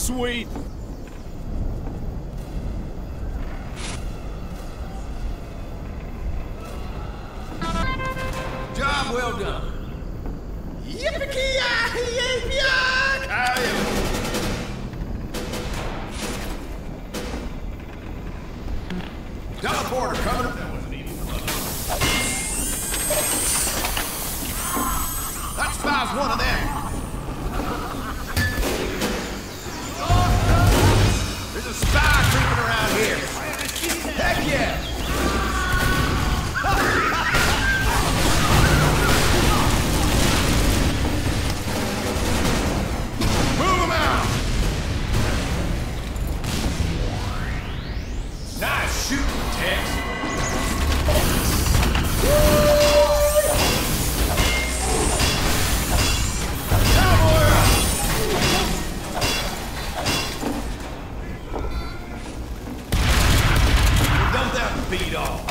Sweet. Job well done. Yippee-ki-yay! Teleporter coming up. That wasn't even close. That spy's one of them. There's a spy creeping around here. Heck yeah! Move him out! Nice shooting, Tex. Beat off.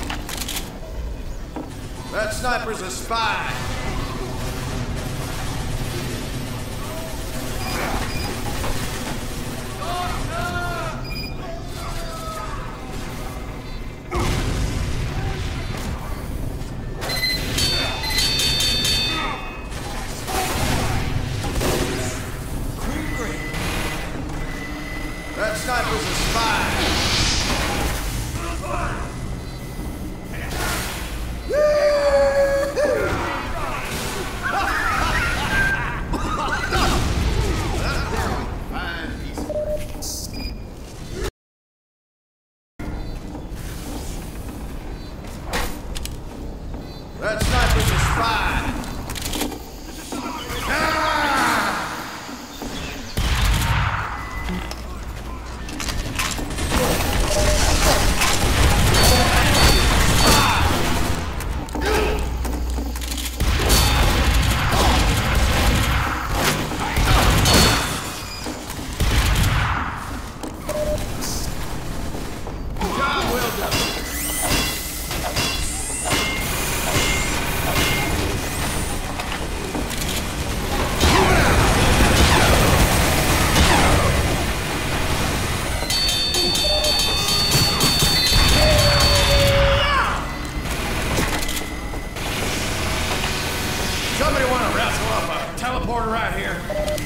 That sniper's a spy. That sniper's a spy. That sniper's a spy! Job well done. Somebody want to wrestle up a teleporter right here?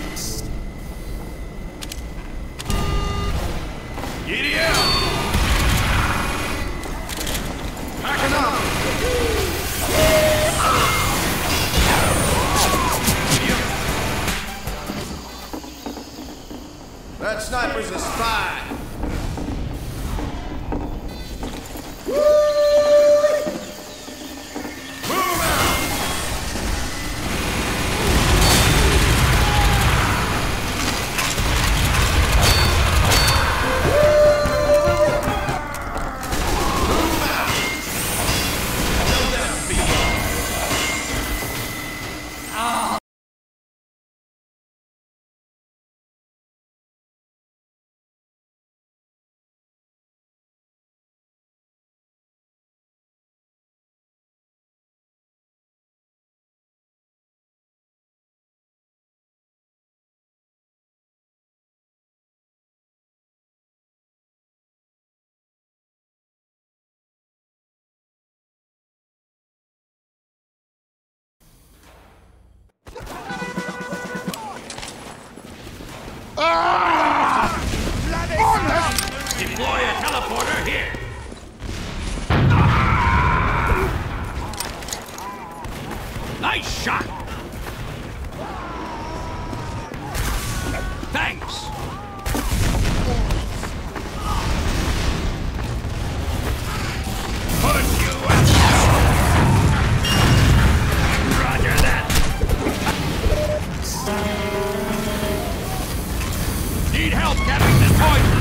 Giddy up! Packing up! That sniper's a spy. Deploy a teleporter here. Nice shot. Thanks. Push you out. Roger that. Need help capturing this point.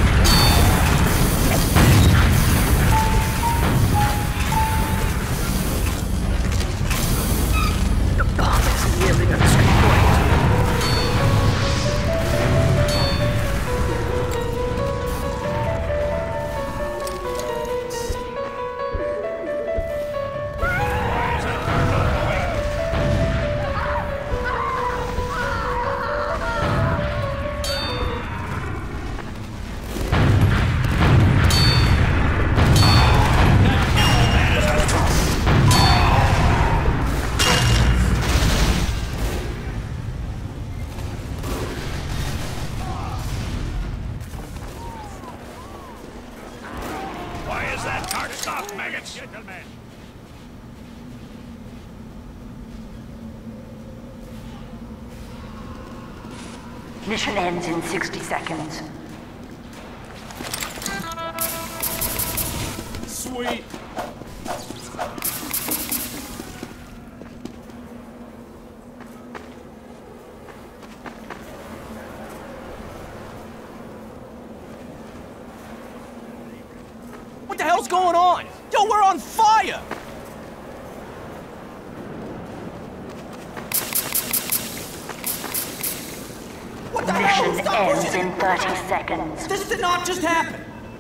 off, maggots! Gentlemen. Mission ends in 60 seconds. Sweet. What the hell's going on? Yo, we're on fire! What the hell? Mission Stop ends pushing in it! 30 seconds. This did not just happen!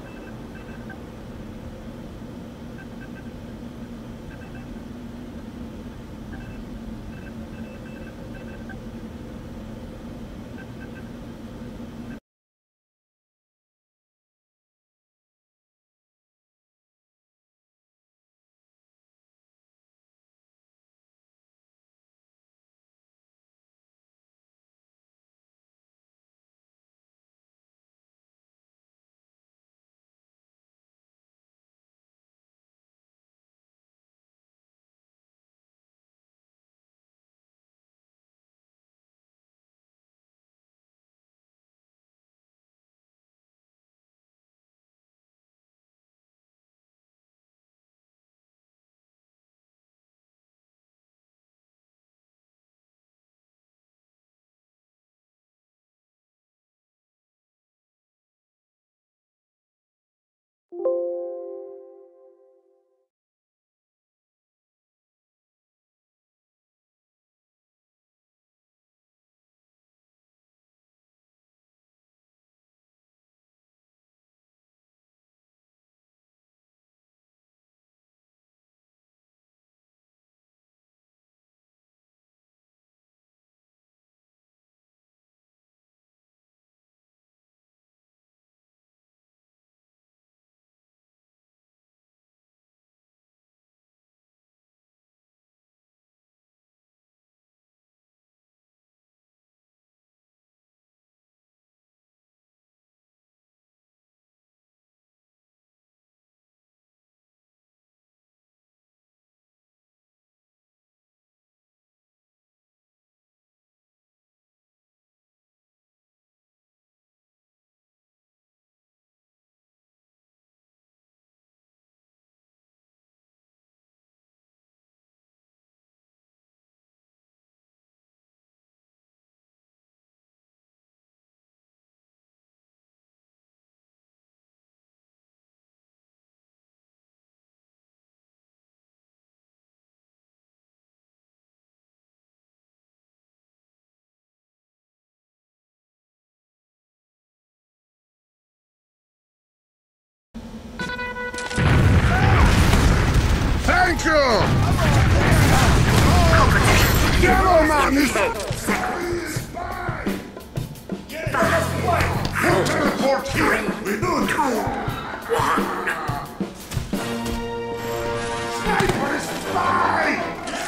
Thank you! Yellow man is... We'll teleport here! We do! 2, 1... Sniper is spy!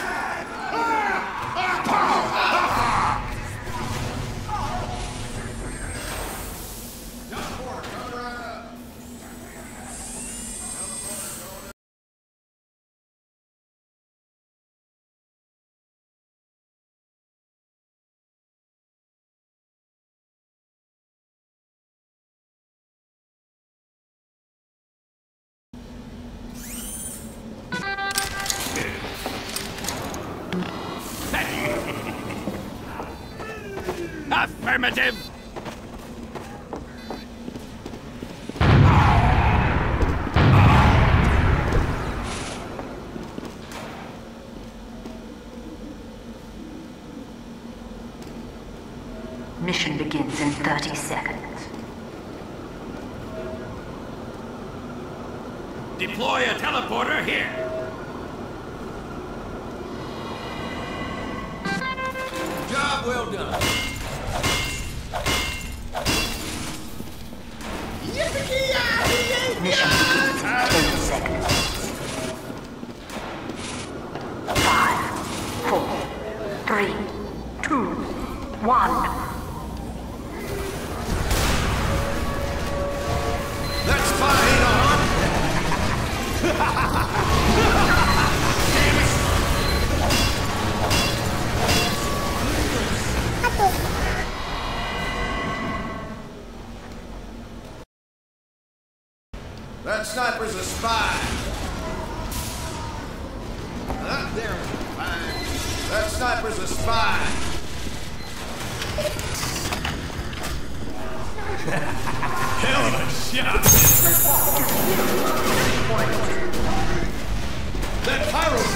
Affirmative! Mission begins in 30 seconds. Deploy a teleporter here. Job well done. Mission begins in 10 seconds. 5, 4, 3, 2, 1. That's fine, huh? That sniper's a spy. There, fine. That sniper's a spy. Hell of a shot! That pyro.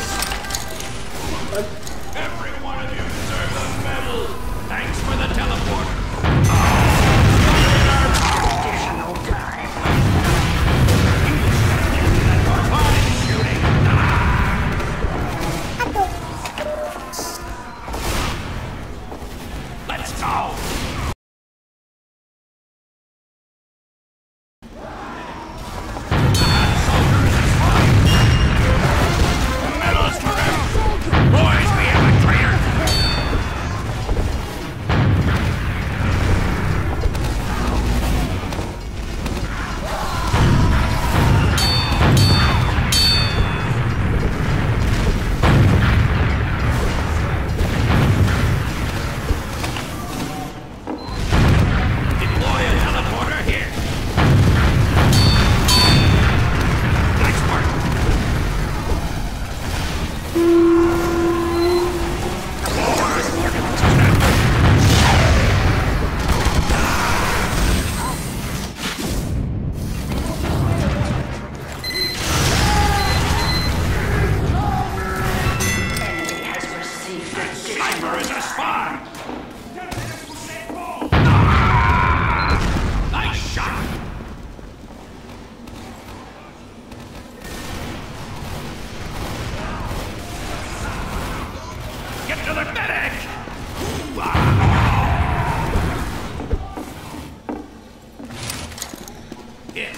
Every one of you deserves a medal! Thanks for the teleporter! Additional time. Your body shooting! Let's go! Medalist forever! Boys, we have a traitor! Deploy a teleporter here. Nice work. Enemy has received Sniper additional is a spy. Nice shot. Get to the medic. Yeah.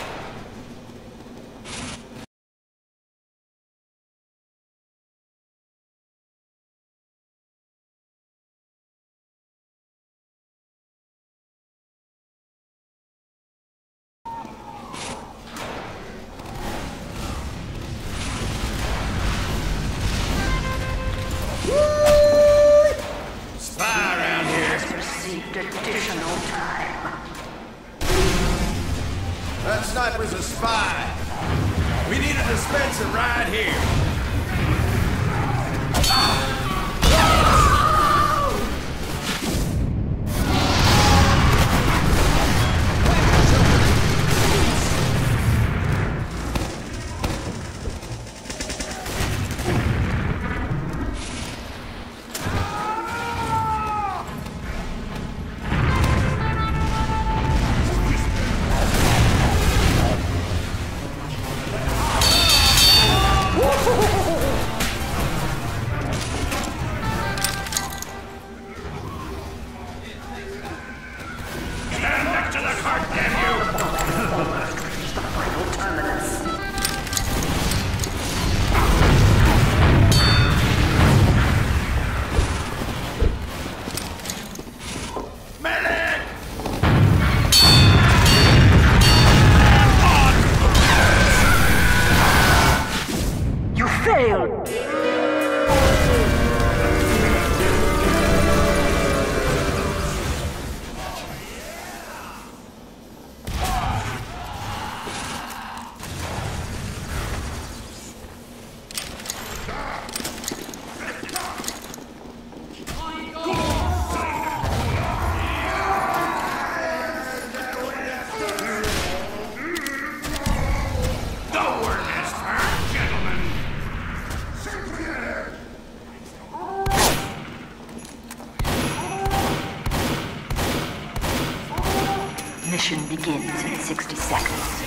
Spy around here. has received additional time. That sniper's a spy. We need a dispenser right here. Stand next to the cart, damn you! Reach the final terminus. Medic! You failed! The word is firm, gentlemen! Mission begins in 60 seconds.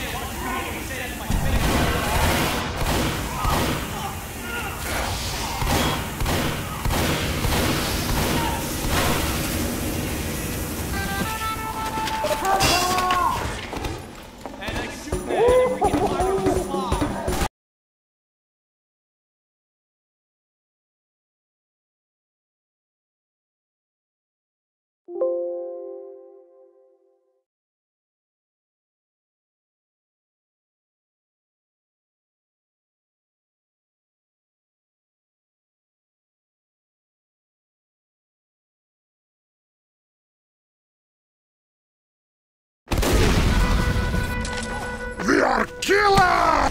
for killer!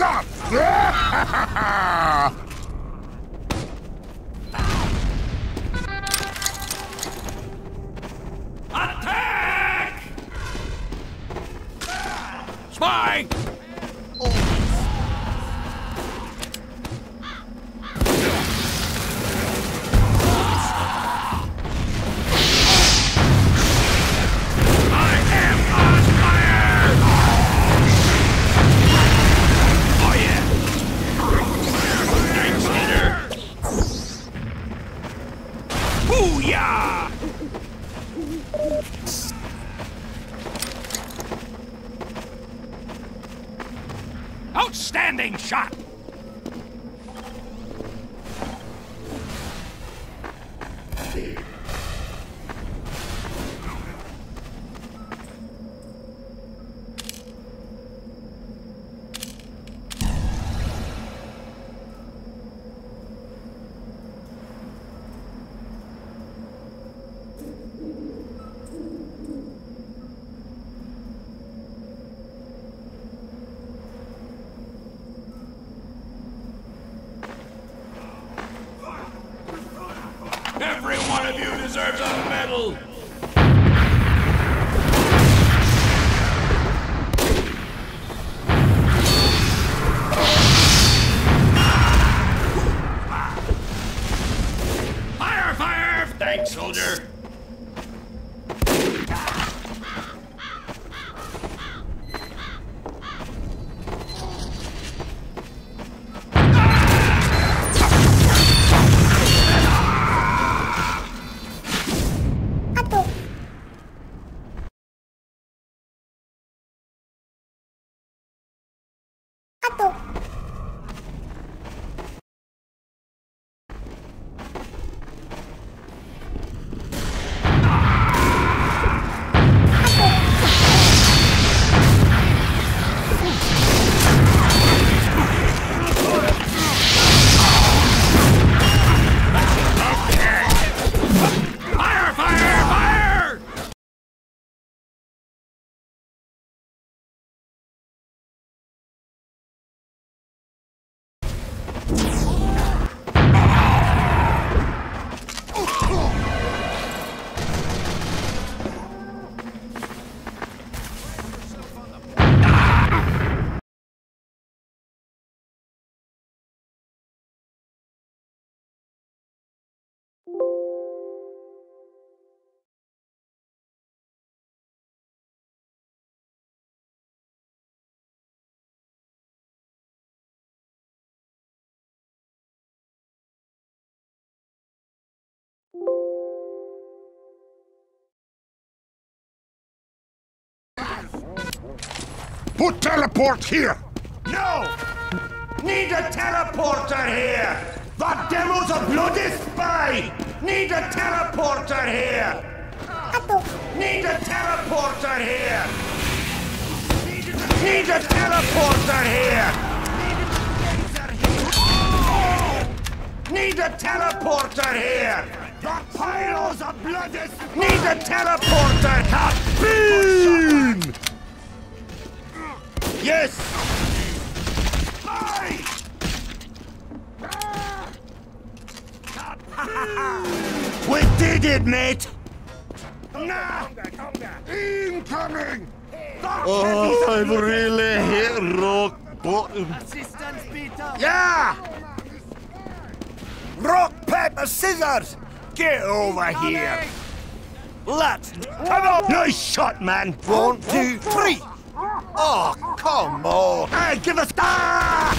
Attack! Spy! Booyah! Outstanding shot! Every one of you deserves a medal! Fire, fire! Thanks, soldier! Put teleport here! No! Need a teleporter here! The demo's a bloody spy! Need a teleporter here! Need a teleporter here! Need a teleporter here! Need a teleporter here! The pyro's a bloody spy! Need a teleporter! Beam! Yes! We did it, mate! Incoming! Oh, I've really hit rock bottom. Assistance, Peter! Yeah! Rock, paper, scissors! Get over here! Let's... Come on! Nice shot, man! 1, 2, 3! Oh, come on! Hey, give us... Ah!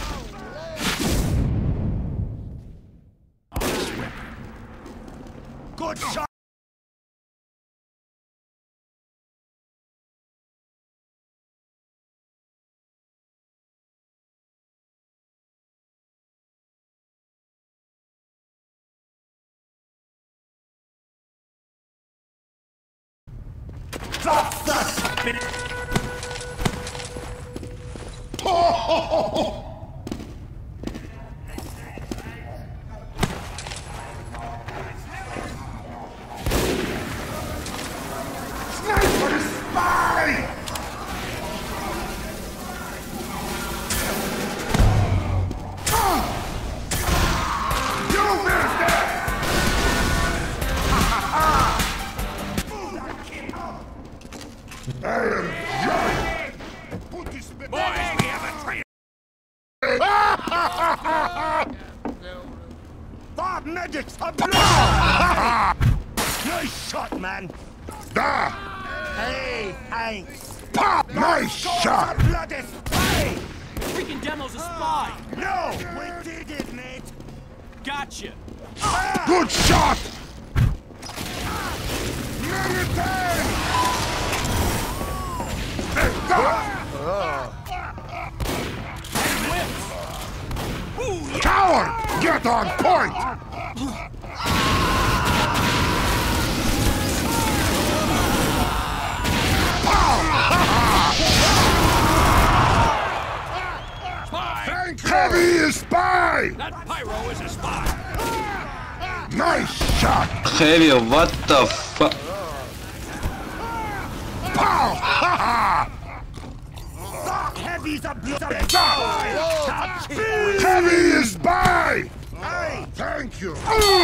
Good shot! Drop the spit! Sniper spy! medics are bloody. Nice shot, man. Da! Hey, thanks. Pop! Nice shot! Bloody spy. Freaking Demo's a spy! No, we did it, mate. Gotcha! Good shot! Coward! Get on point! Heavy is spy! That pyro is a spy. Nice shot! Heavy, what the fuck? Pow! Ha ha! Heavy's a bloody Heavy is spy! Thank you!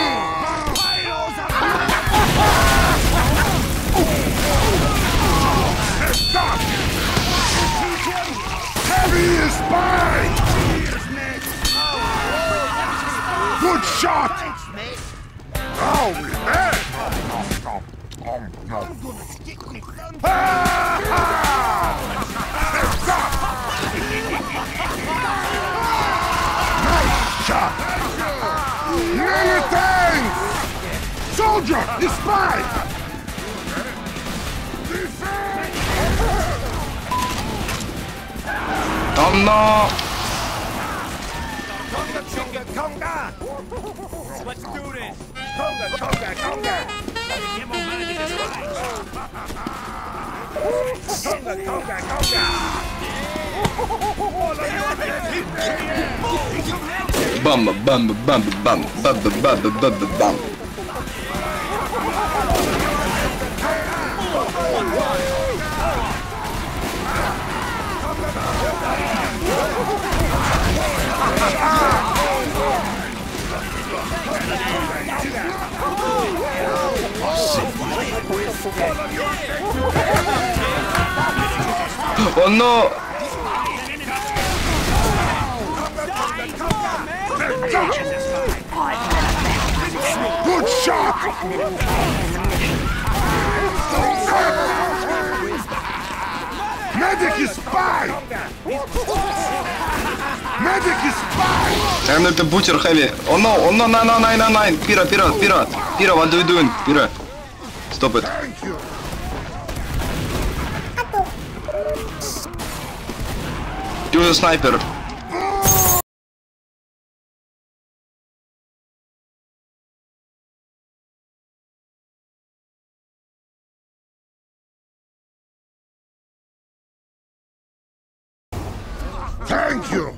Heavy is spy! Good shot! Oh, yeah! Nice shot! Many thanks! Soldier, the spy! Oh no! Conga! Let's do this! Conga! The demo manages his rights. Bum bum bum bum bum bum bum bum bum. Oh no! Good shot! Medic is spy! Medic is spy! I'm not the butcher, Heavy. Oh no, 999. Pira, what are you doing? Pira, stop it. Thank you! Use a sniper. Thank you!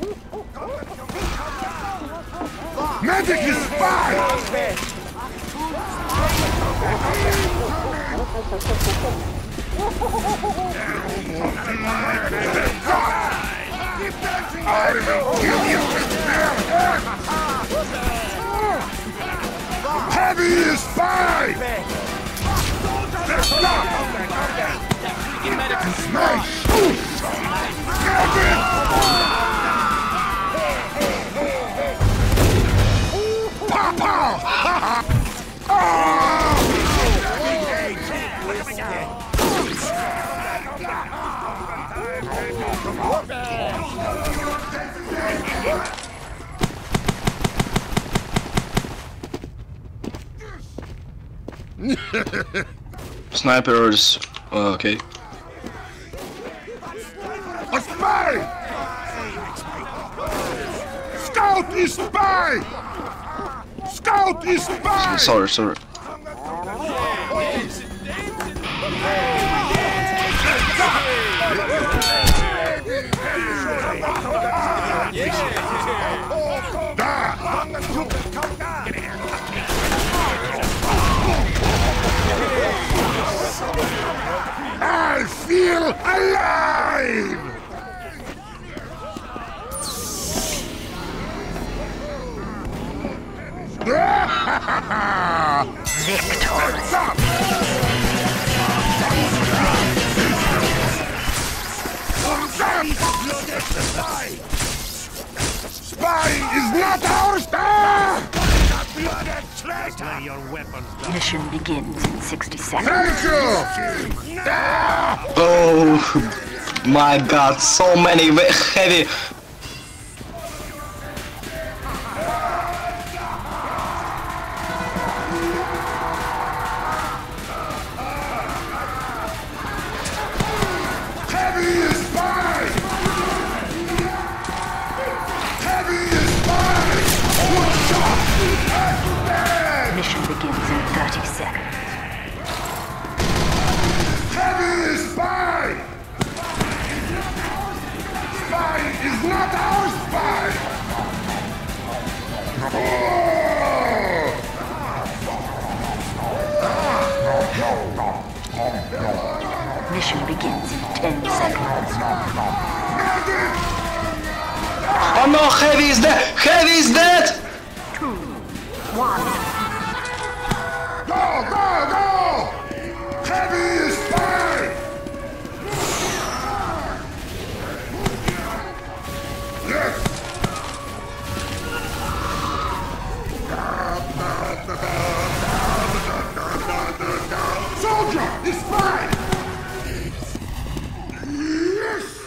Medic is spy! I will kill you with Heavy is spy! Nice! Pow pow! Snipers. Okay. A spy! Scout is spy! Scout is spy! Sorry. I feel alive! Spying is not our style! bloody traitor! Lay your weapons down. Mission begins in 60 seconds. Thank you! Oh my god, so many heavy. Heavy is mine! Heavy is mine! One shot! And dead! Mission begins in 30 seconds. Heavy is mine! Spine is not our spine! Mission begins in 10 seconds. Oh no, Heavy is dead! Heavy is dead! 2, 1. Go, go, go! Heavy is mine! Yes! Soldier is mine! Yes!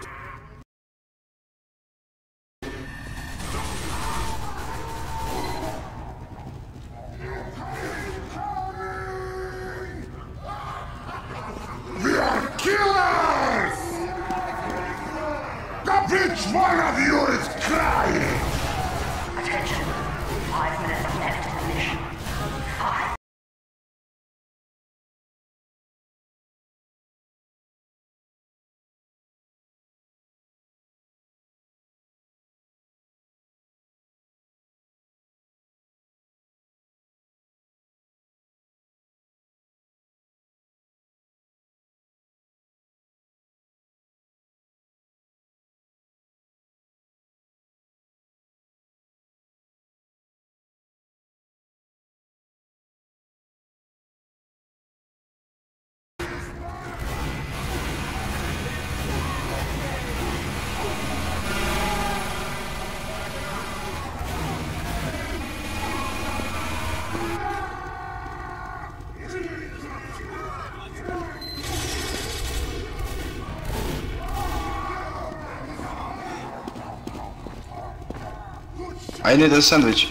We are killers! Which one of you is crying? Attention. 5 minutes left in the mission. 5. I need a sandwich.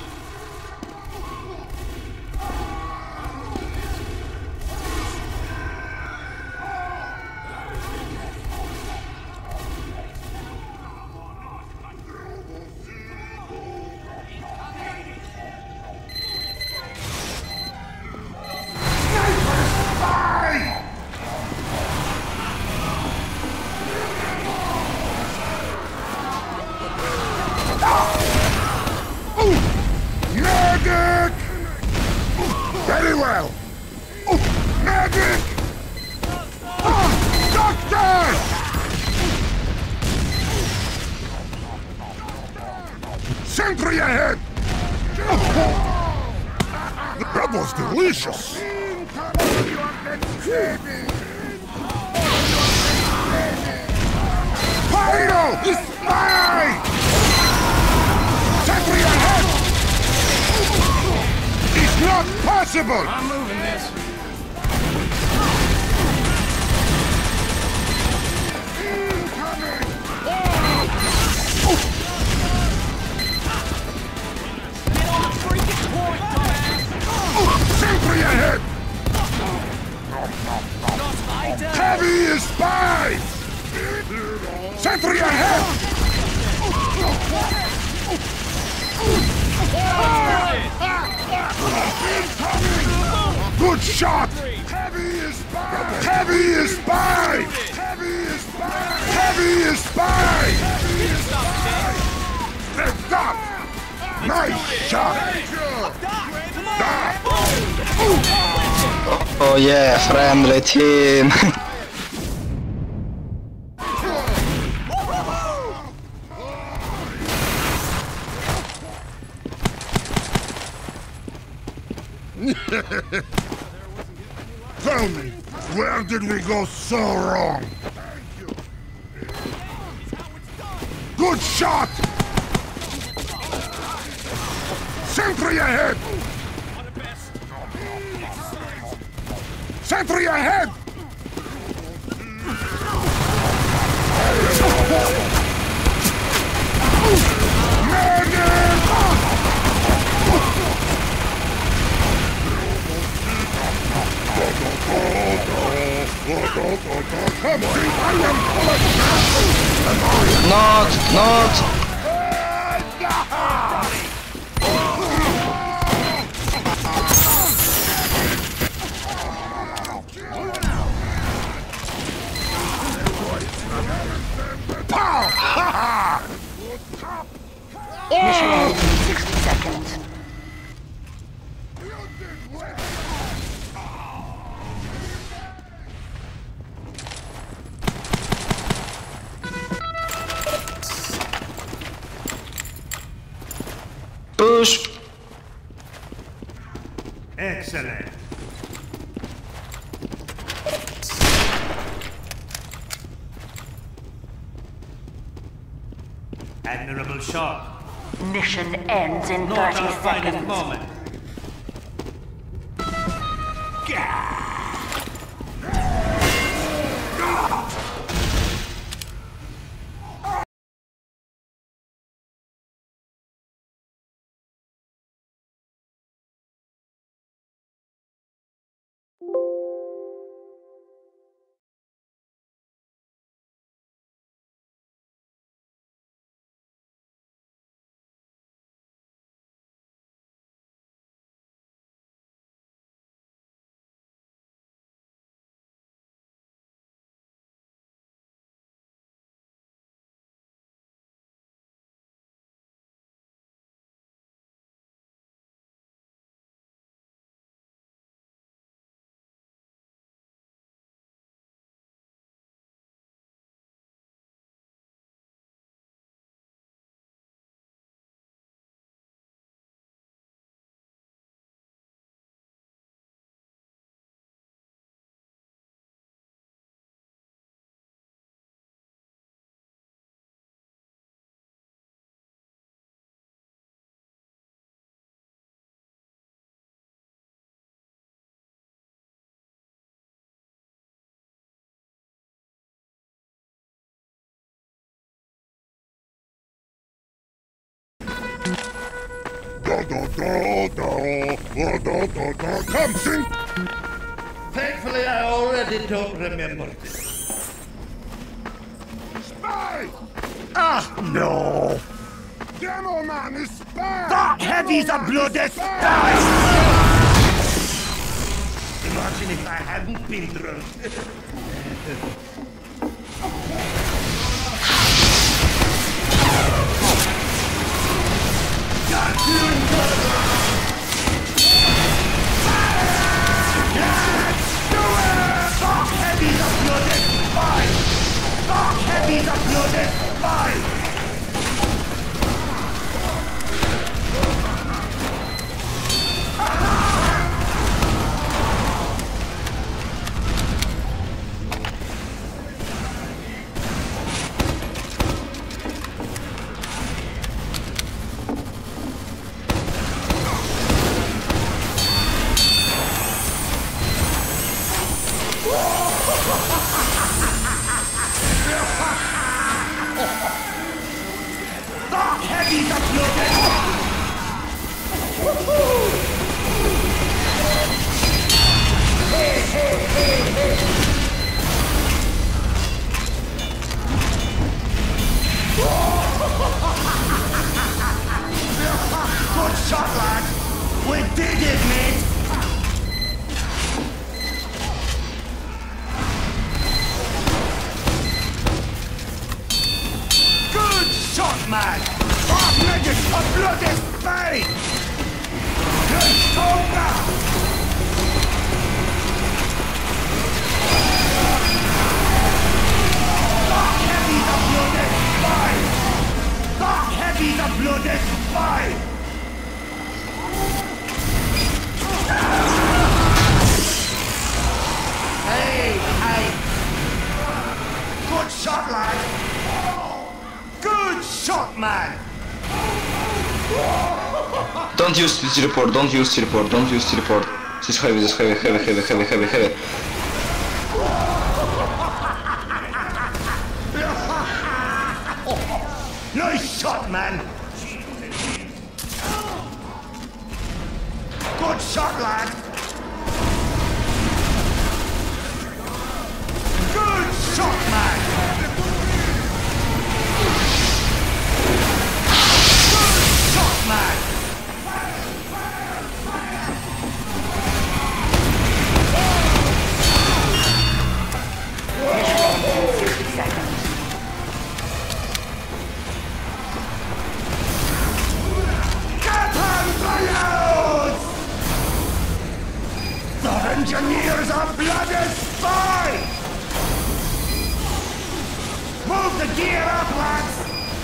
Medic! Very well! Medic! Doctor! Sentry ahead! That was delicious! Pyro! It's mine! Sentry ahead! It's not possible! I'm moving this. Get on the freaking point, dumbass! Sentry ahead! Lost item! Heavy is mine! Sentry ahead! Good shot! Heavy is mine! Heavy is mine! Heavy is mine! Heavy is mine! Stop! Nice shot! Oh yeah, friendly team. Tell me, where did we go so wrong? Good shot! Sentry ahead! Sentry ahead! Not! Mission ends in 60 seconds. Push! Excellent. Admirable shot. Mission ends in Not 30 our finest seconds. moment. Come, sing! Thankfully, I already don't remember this. Spy! Ah, no! Demo man is spy! That heavy's a bloody spy! Imagine if I hadn't been drunk. Heavy's a bloody spy! Heavy's a bloody Good shot, lad! We did it, mate! Good shot, man! That nigga's a bloody spade! Good shoulder! That heavy's a bloody spy! That heavy's a bloody spy! Hey! Good shot, lad! Good shot, man! Don't use teleport, don't use teleport, don't use teleport. This heavy, heavy. Nice shot, man! Good shot, lad! Good shot, man! Good shot, man! Mission 60 seconds. The engineers are bloody spy! Move the gear up, lads!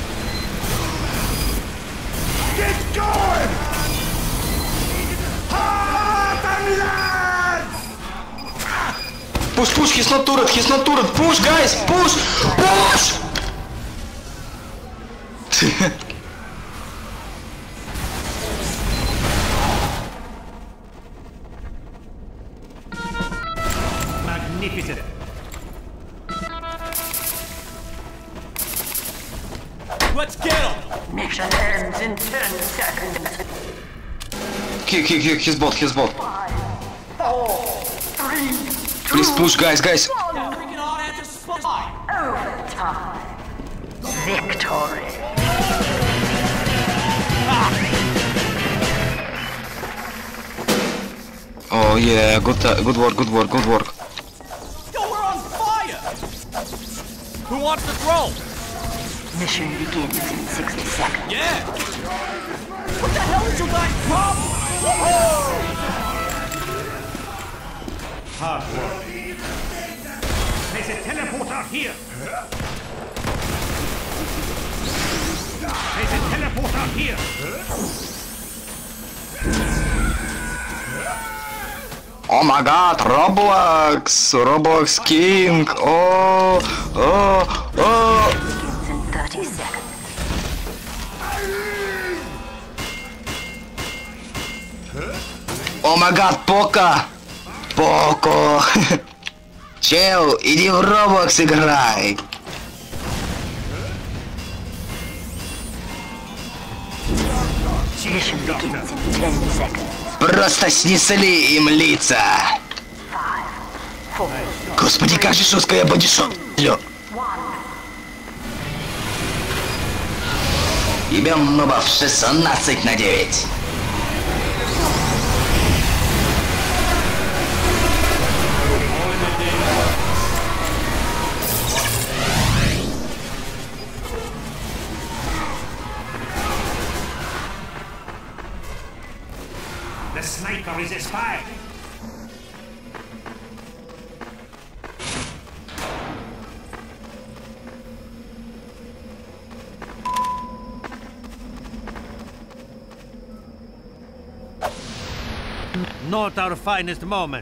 Get going! Hard and lads! Push, he's not turret, push guys, push! Magnificent. Let's get him! Mission ends in 10 seconds. He's bot. 5, 4, 3, Please push guys. Freaking on after spy! overtime. Victory. Oh yeah, good work. Yo, we're on fire! Who wants to throw? Mission begins in 60 seconds. Yeah! What the hell is your guys' problem? Hard work. There's a teleporter here. There's a teleporter here. Oh my god, Roblox King, oh. Begins in 30 seconds. О май гад, Поко! Чел, иди в Roblox играй! Mission begins in 10 seconds. Просто снесли им лица! 5, 4, Господи, как же жестко я бодишот! 1. Ебем нубов 16/9. The sniper is a spy. Not our finest moment.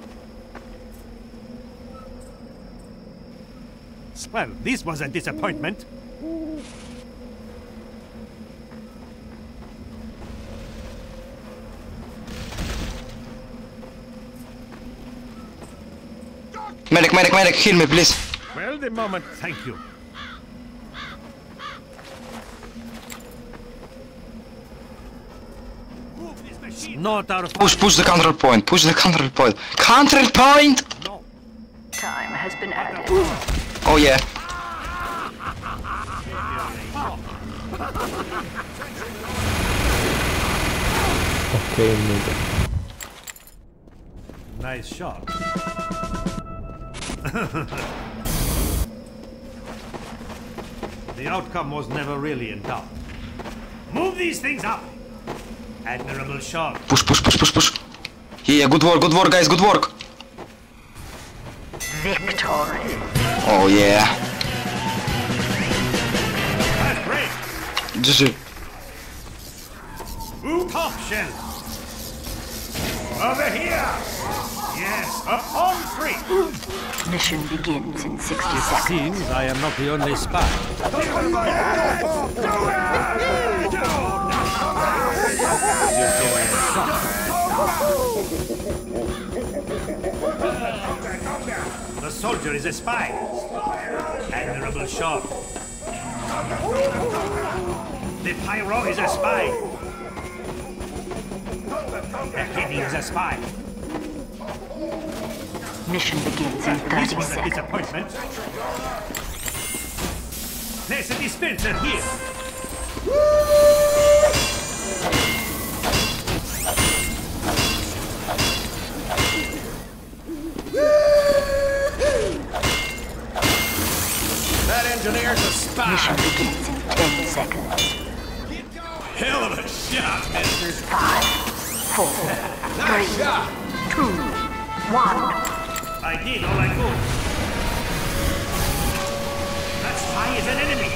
Well, this was a disappointment. Medic, heal me, please. Well, the moment, thank you. Move this machine. Not our Push the control point. Control point! No. Time has been added. Oh yeah. Okay, nigga. Nice shot. The outcome was never really in doubt. Move these things up! Admirable shot. Push. Yeah, good work, guys, good work. Victory. Oh yeah. That's great. GG. Top shell. Over here. Yes, up on 3. Mission begins in 60 seconds. Seems I am not the only spy. The soldier is a spy. Admirable shot. The pyro is a spy. The heavy is a spy. Mission begins in 30 This was a seconds. disappointment. Place a dispenser here. That engineer's a spy. Mission begins in 10 seconds. Hell of a shot, mister. 5, 4, 3, 2, 1. I did all I could. That spy is an enemy.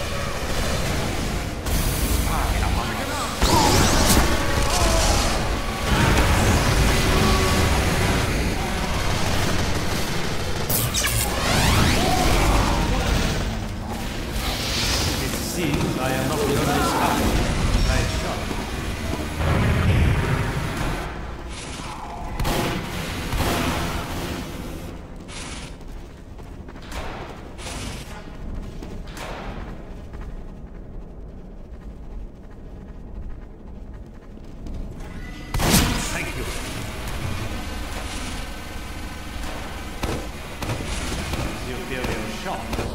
It seems I am not the only spy. Nice shot. Thank you. Superior shot.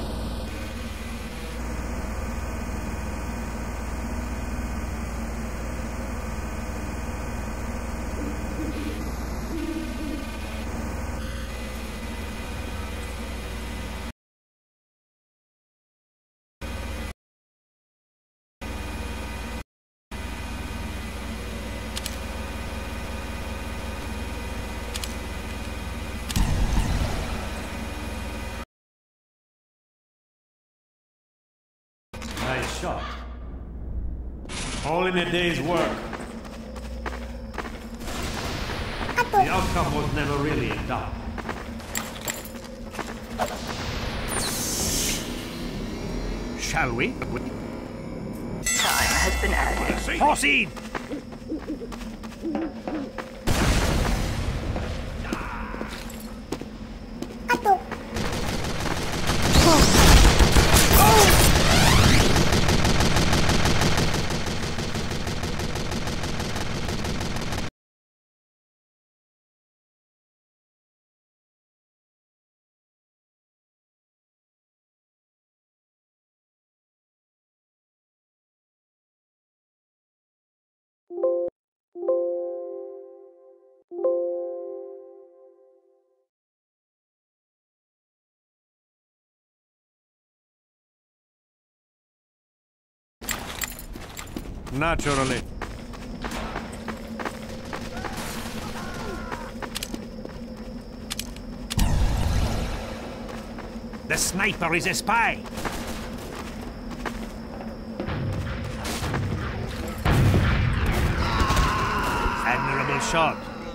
Nice shot. All in a day's work. The outcome was never really in doubt. Shall we? Time has been added. Proceed! Naturally. The sniper is a spy. Admirable shot.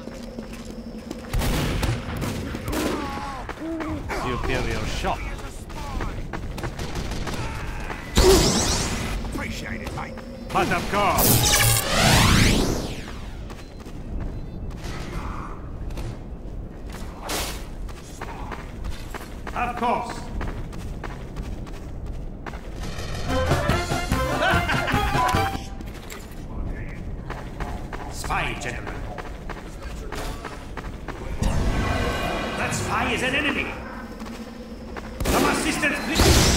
Superior shot. Appreciate it, mate. But of course. Of course. Spy, gentlemen. That spy is an enemy. Some assistance, please.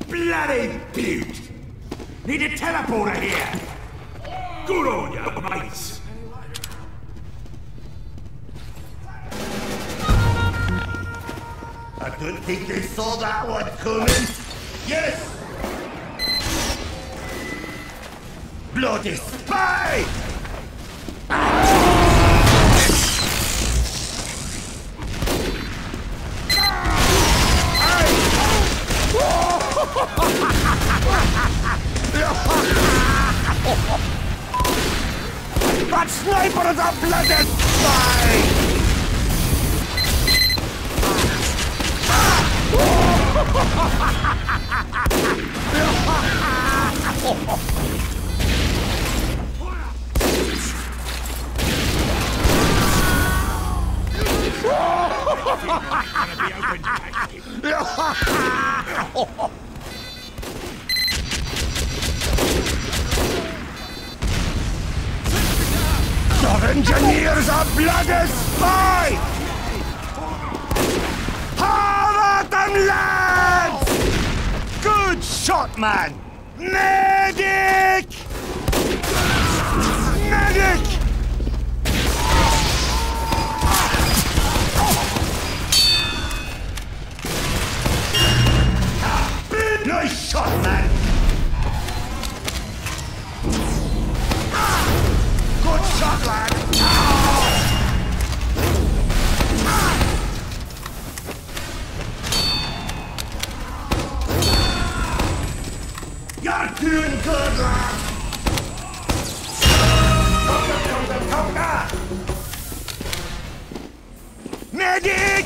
Bloody beaut! Need a teleporter here! Good on you, mates! I don't think they saw that one coming. Yes! Bloody spy! That sniper is a bloody spy! The engineers are bloody spy! Have at them, lads! Good shot, man! Medic! Medic! Nice shot, man! Good shot, lad! You're doing good, lad! Counter! Medic!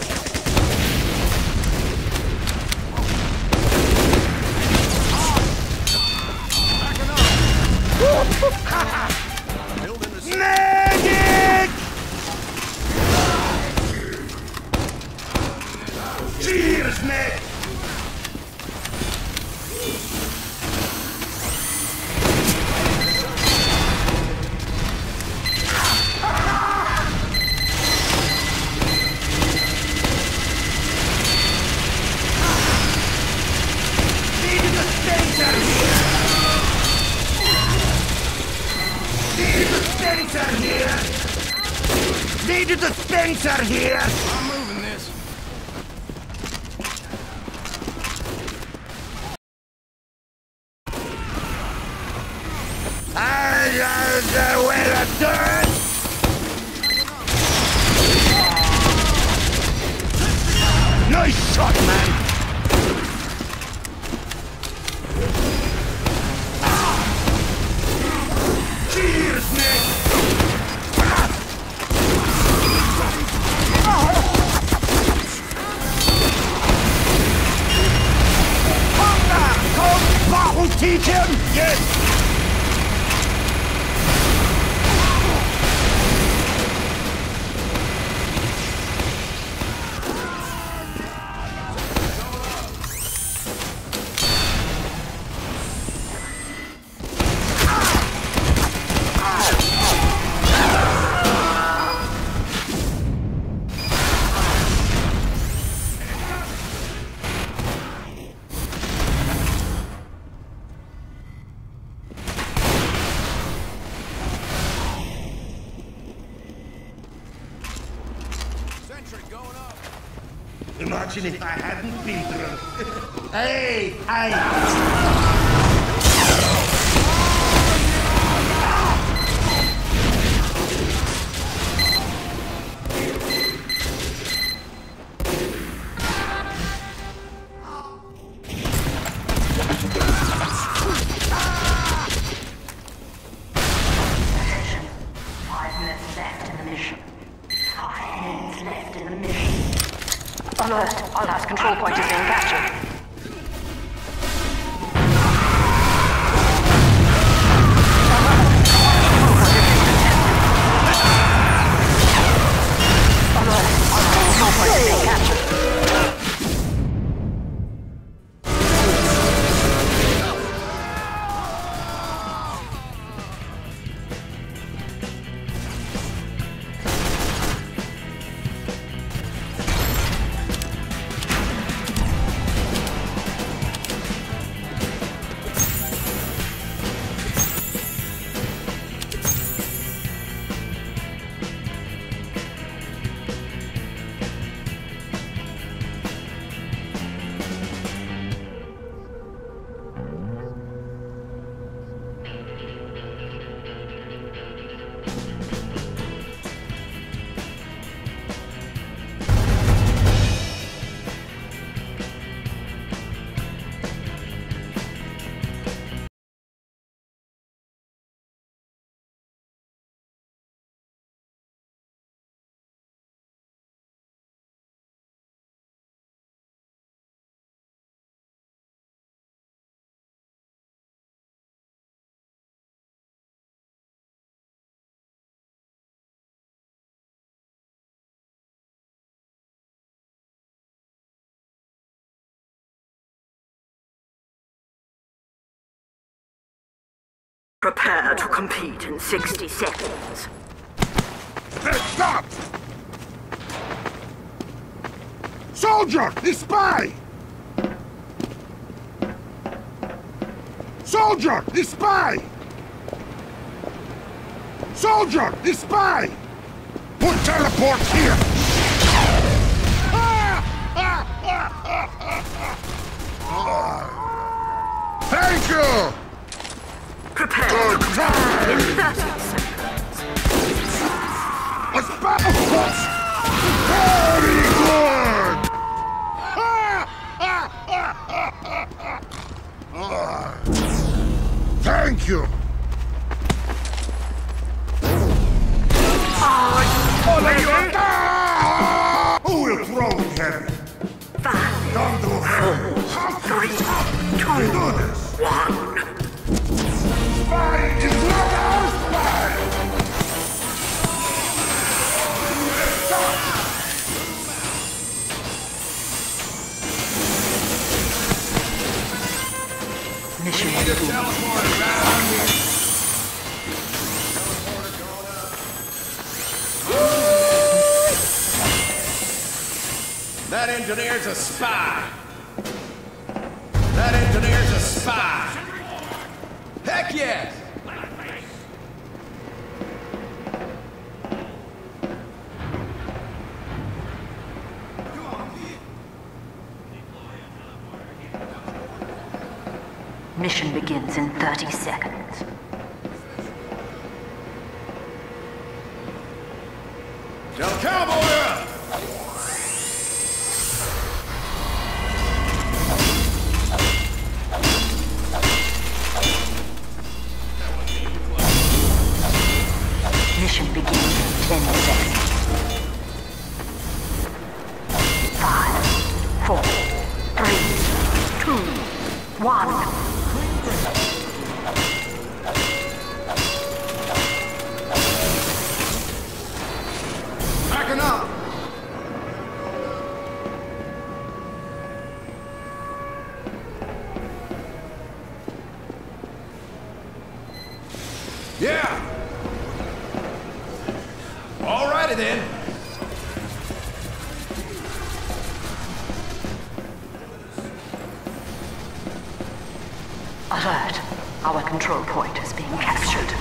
Medic! Cheers, mate! Need a dispenser here! Need a dispenser here! Need a dispenser here! I'm moving this. The way to do it! Nice shot, man! Cheers, mate! Come, battle teach him! Yes! Imagine if I hadn't been drunk. Hey, hey! Attention. 5 minutes left in the mission. 5 minutes left in the mission. Alert! Our last control point is being captured. Prepare to compete in 60 seconds. Hey, stop! Soldier! The spy! Soldier! The spy! Soldier! The spy! Put teleport here! Thank you! Prepare Good in time! 30 seconds. A spy! Very good! Thank you! Who will throw me heavy? 5, Don't do heavy! How 3, can we do this? 1. Spy is not our spy! Mission complete. That engineer's a spy. That engineer's a spy. Heck yes! Mission begins in 30 seconds. Tell Cowboy up! Mission begins in 10 seconds. 5, 4, 3, 2, 1. Backing up! Yeah! Alrighty then. Alert. Our control point is being captured.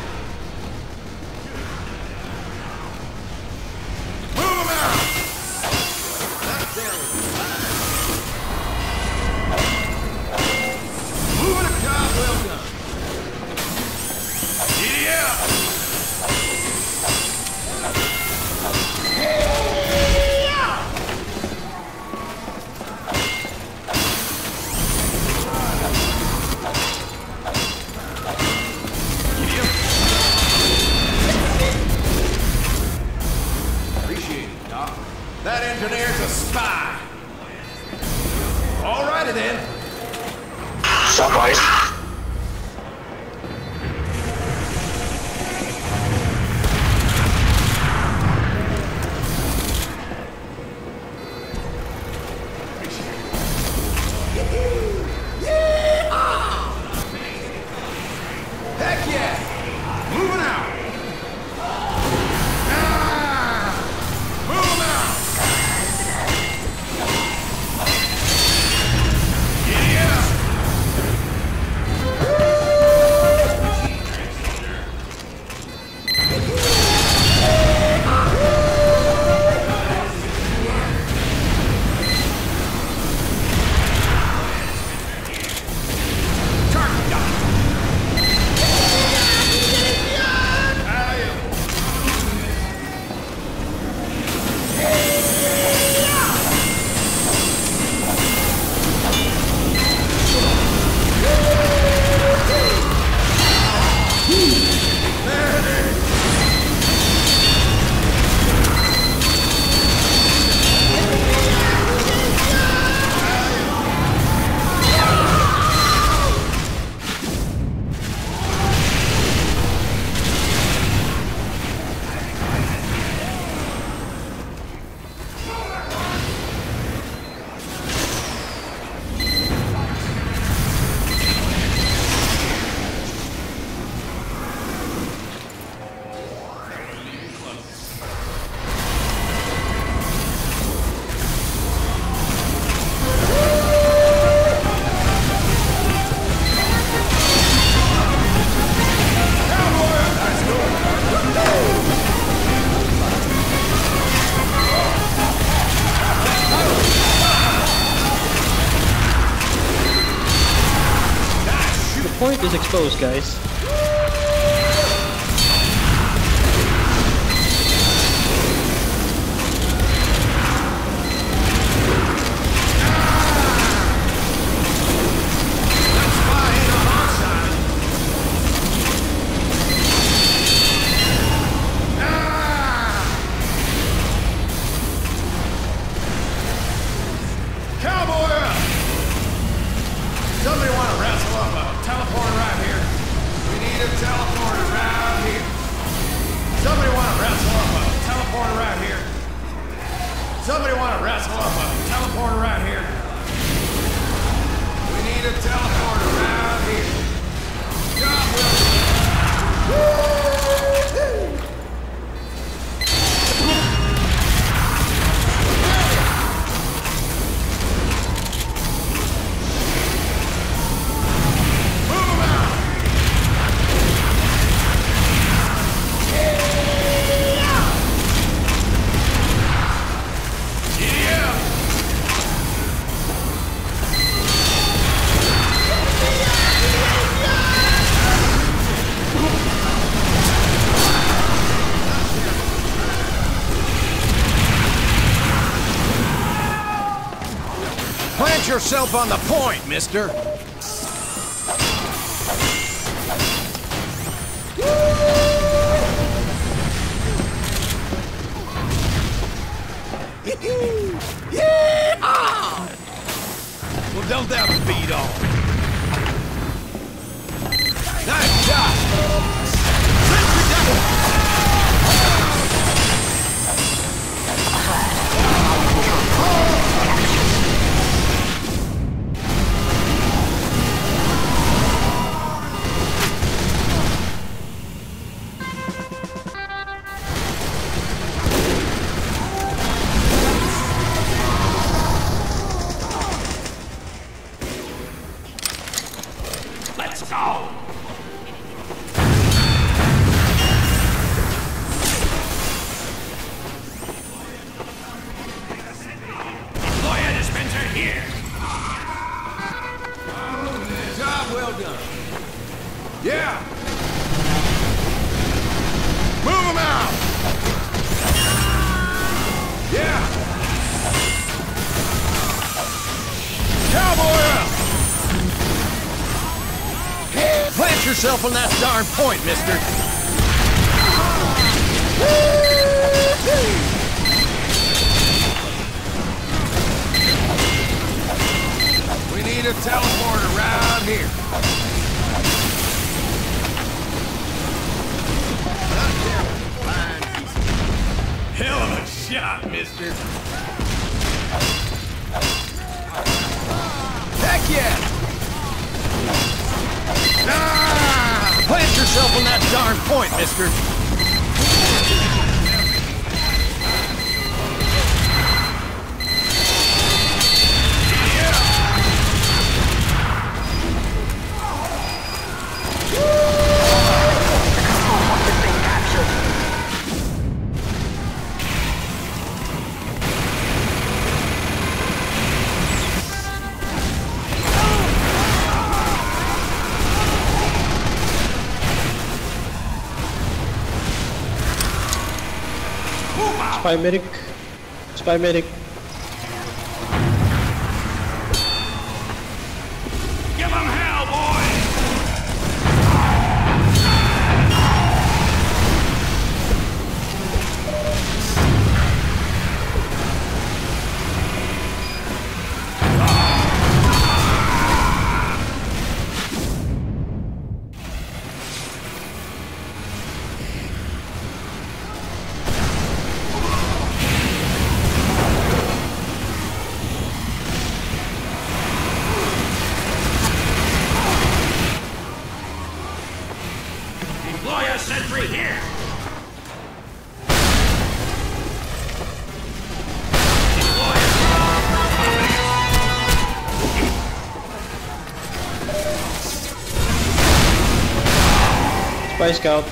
Move him out! Moving a job well done. Giddy up! Appreciate it, Doc. That engineer's a spy. Alrighty then. Sunrise. Heck yeah! Moving out! Move 'em out! Giddy up! turret is exposed, guys. Somebody want to wrestle up a teleporter around here? We need a teleporter around here. God Plant yourself on the point, mister! Yeah! Well, don't that beat on? Nice shot! Let's go! Lawyer dispenser here! Job well done. Yeah! Move him out! Yeah! Cowboy up! Plant yourself on that darn point, mister! We need a teleporter around here. Hell of a shot, mister. Heck yeah! Plant yourself on that darn point, mister. Spy medic. Spy medic. Give him hell, boy! Lawyer sentry here! Spy scout.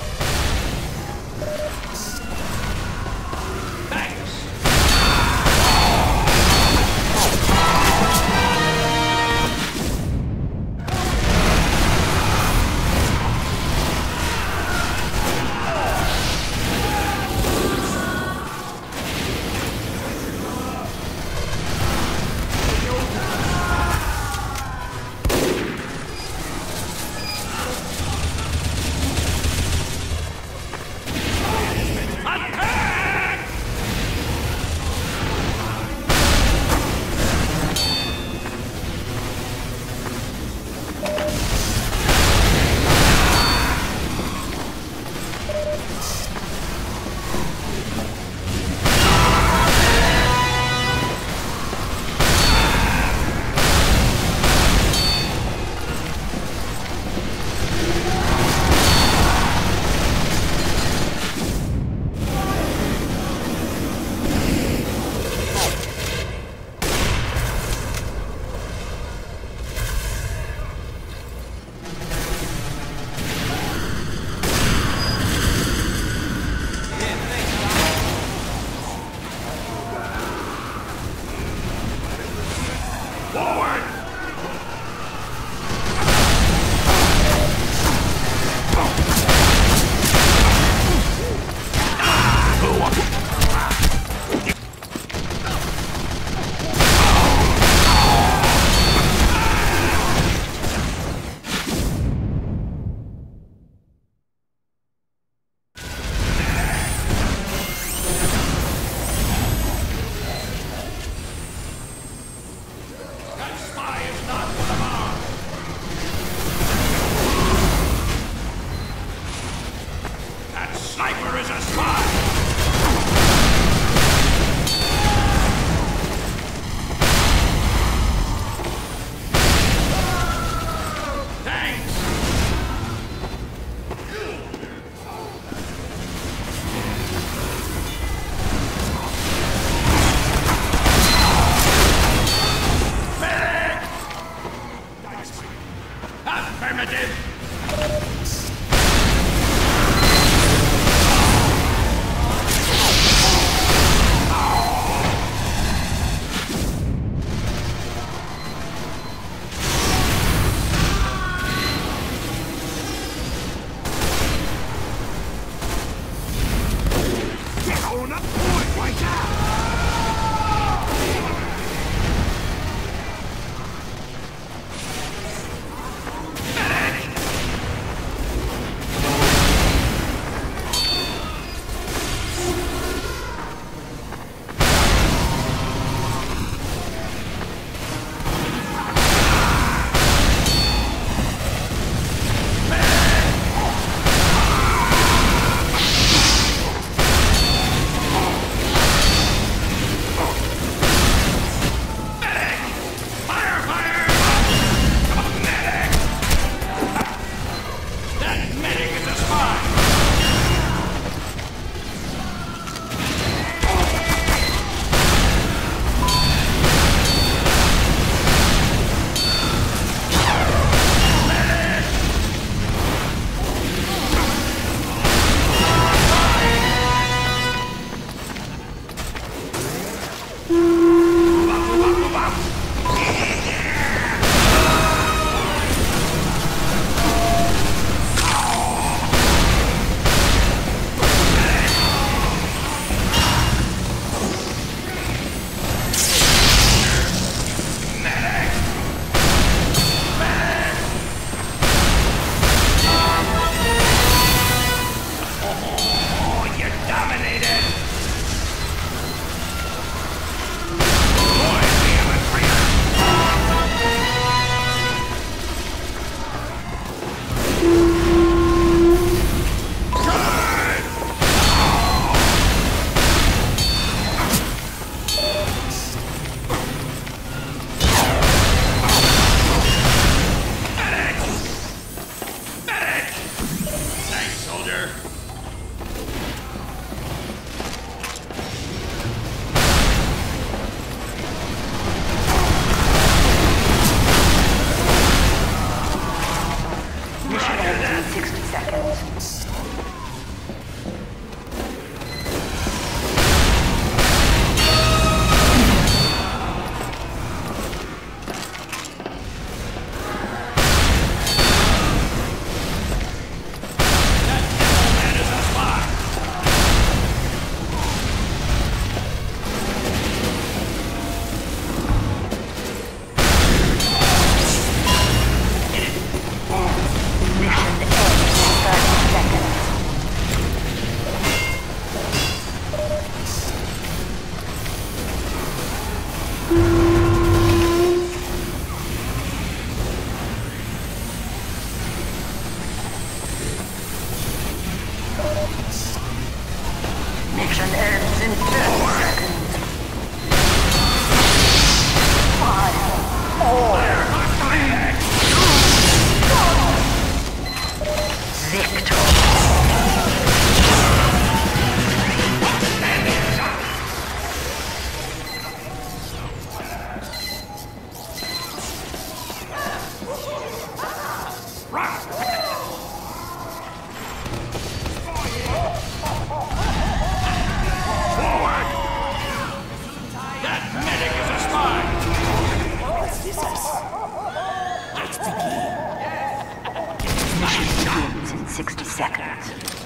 60 seconds.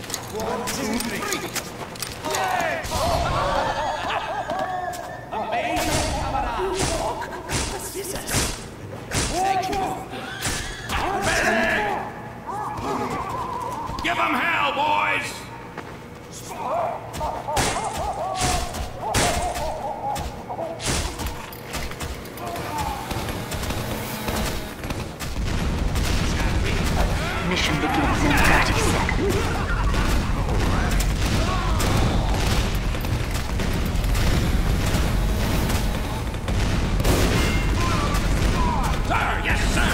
Give them hell, boys! Mission begins in 30 seconds. Sir, yes, sir!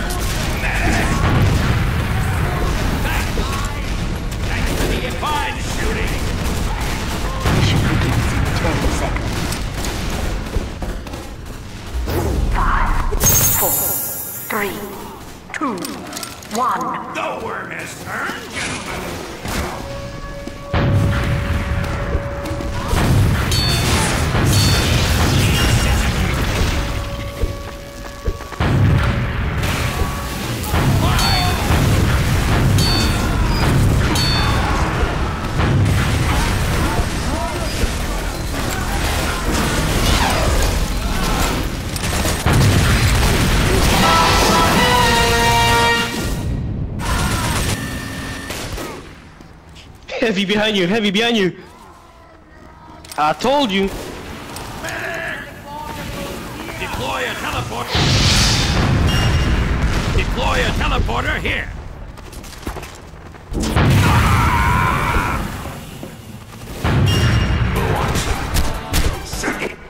Thanks for the fine shooting! Mission begins in 10 seconds. 5, 4, 3, 2, 1. The worm has turned, gentlemen! Heavy behind you, heavy behind you. I told you. Deploy a teleporter. Deploy a teleporter here. Second.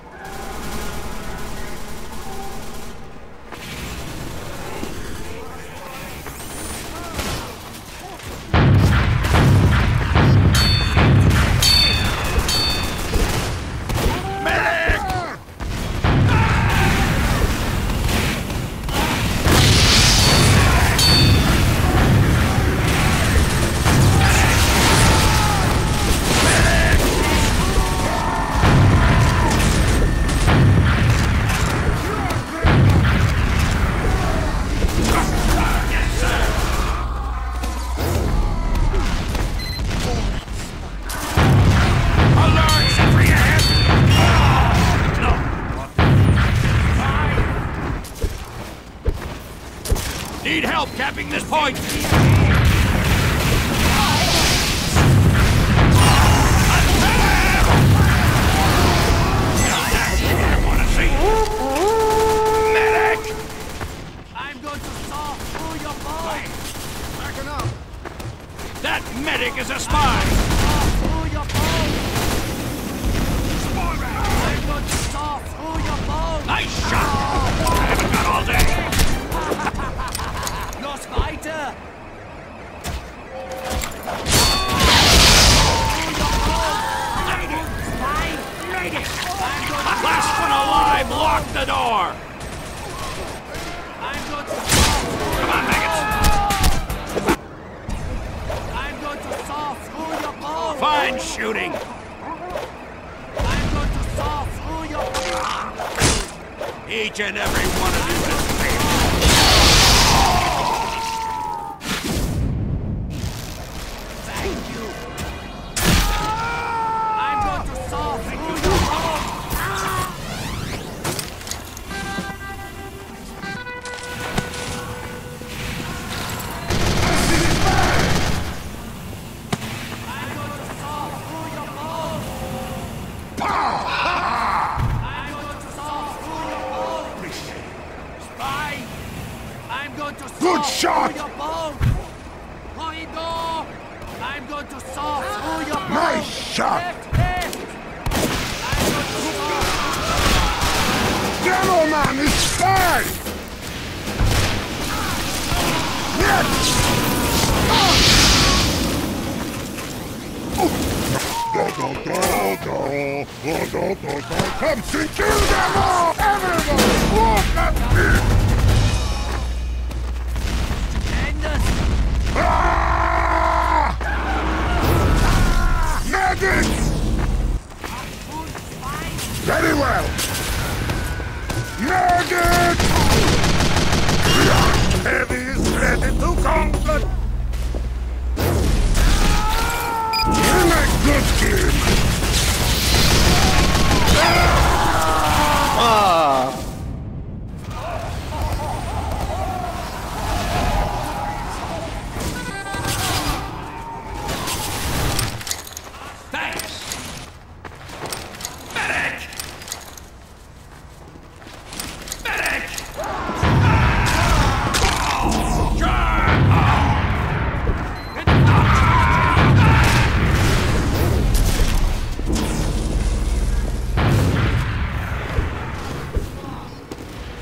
Need help capping this point! Medic! I'm going to saw through your body! Backing up! That medic is a spy! Through your bone! I'm going to saw through your bone! Nice shot! I haven't got all day! Los weiter! Last one alive, lock the door! I'm going to come on, maggots! I'm going to saw through your bone! Fine shooting! I'm going to saw through your bone! Each and every one of you is failed! Thank you! I'm going to saw through your bone! Good shot! I'm going to saw through your bone. Nice shot! Yellow man is fine! Yes! Come see, kill them all! Everyone, look at me! Medics! Very well! Medics! Heavy is ready to combat!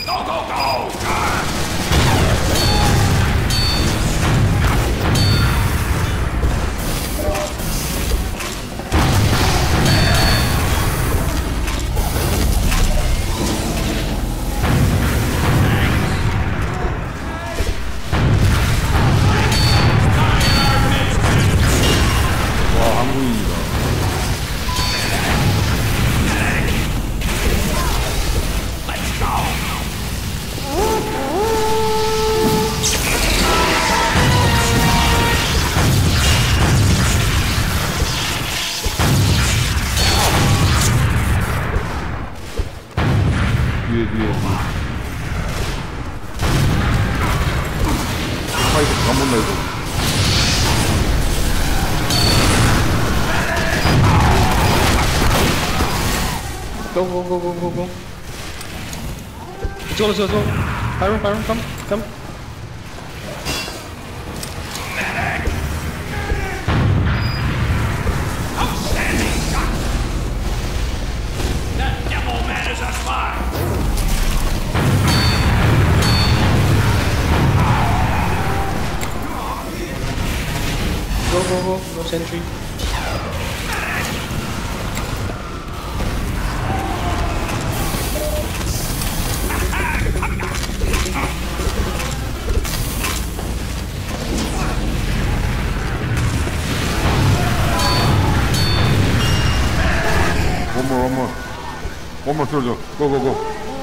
Go, go, go! 와, 한국인이다. 뒤에. 파이트 가면 나이도. Go. Let's go. Byron, come. Outstanding shot! That devil man is a spy! Go. No sentry. One more soldier. Go.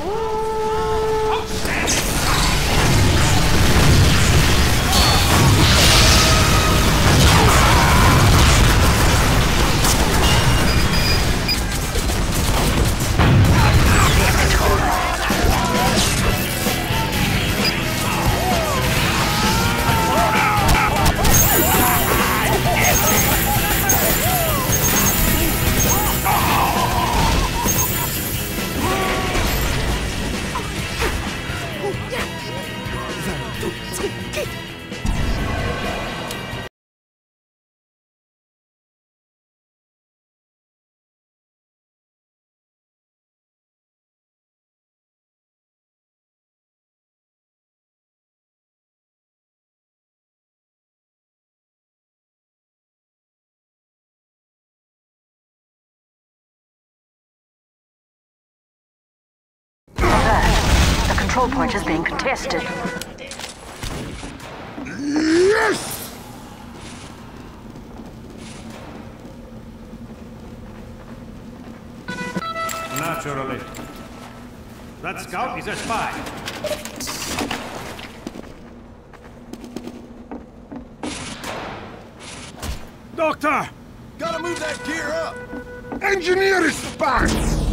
Alert. The control point is being contested. Yes! Naturally. That scout is a spy. Doctor! Gotta move that gear up! Engineer is spy!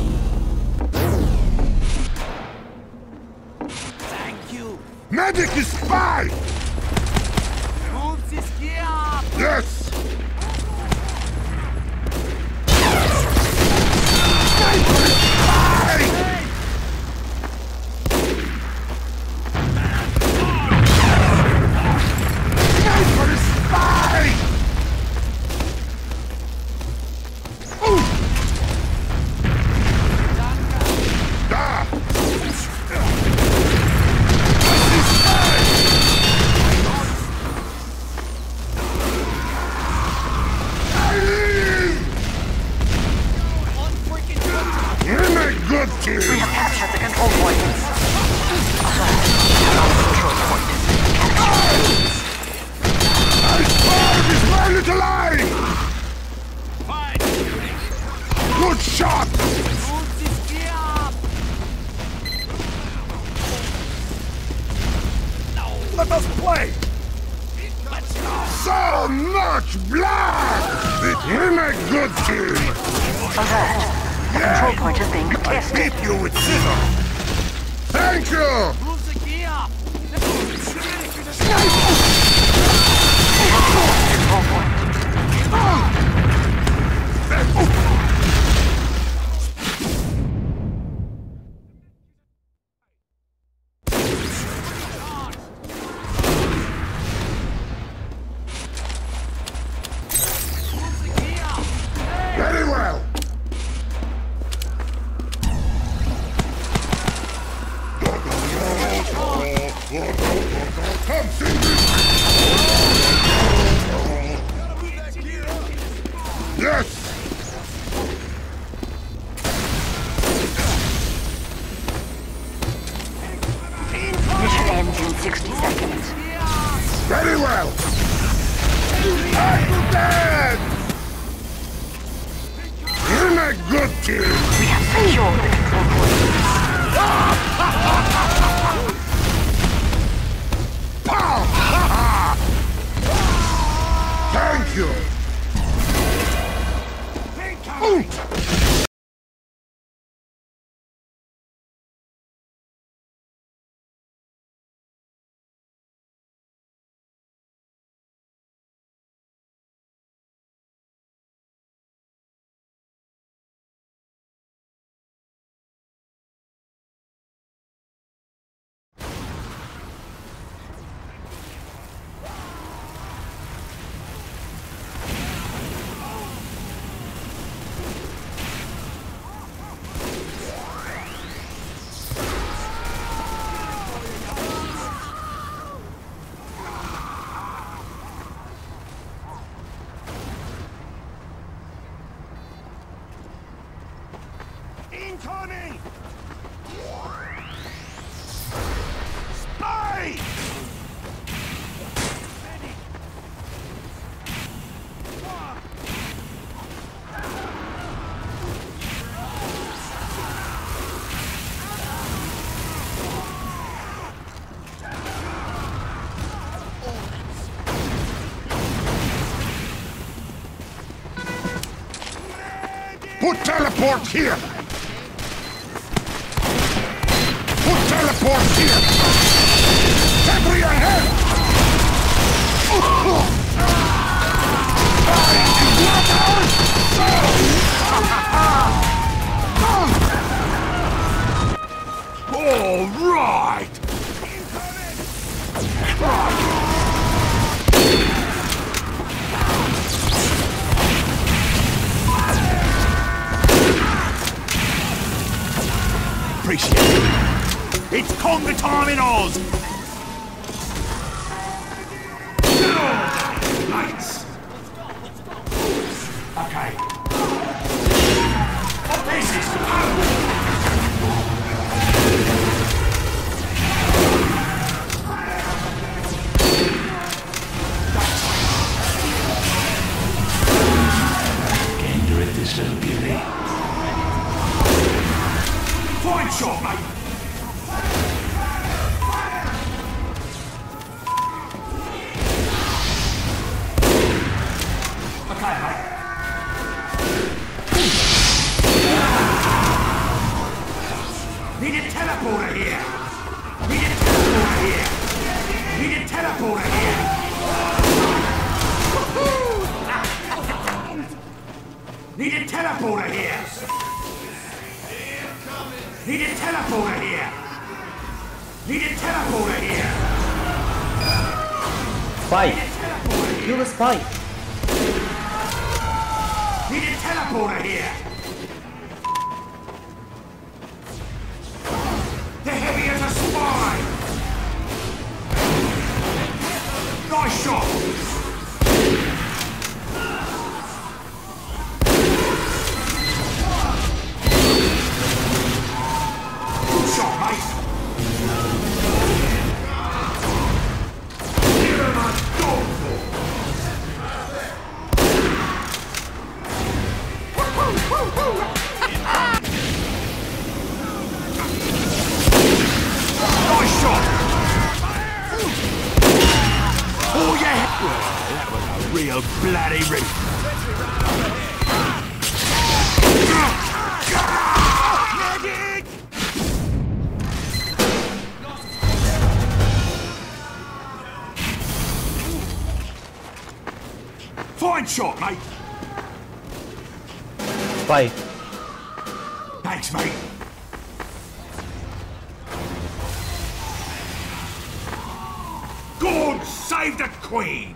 Thank you. Medic is spy! Move this gear up. Yes! We have captured the control point. Control point. I spotted his my little eye! Fine. Good shot! Move this gear up. No. Let us play! Let's go. So much blood! We make good team! Alert. The control point is being contested. Hit you with scissors! Thank you! Move the gear up. Control point. Very well! Something. Yes. Mission ends in 60 seconds. Very well. I'm dead. You're not good, kid. We have secured the control point. Thank you. Incoming! Spy! Put teleport here! Put teleport here! Debris ahead! All right! Appreciate it. It's conga time in Oz! Lights! Okay. This is Gander at this little beauty. Fine shot, mate! Okay, mate. Need a teleporter here! Need a teleporter here! Need a teleporter here! Need a teleporter here! Need a teleporter here! Need a teleporter here! Spy! Kill the spy! Need a teleporter here! The heavy as a spy! Nice shot! Real bloody rip. Fine shot, mate. Spy. Thanks, mate. God save the Queen!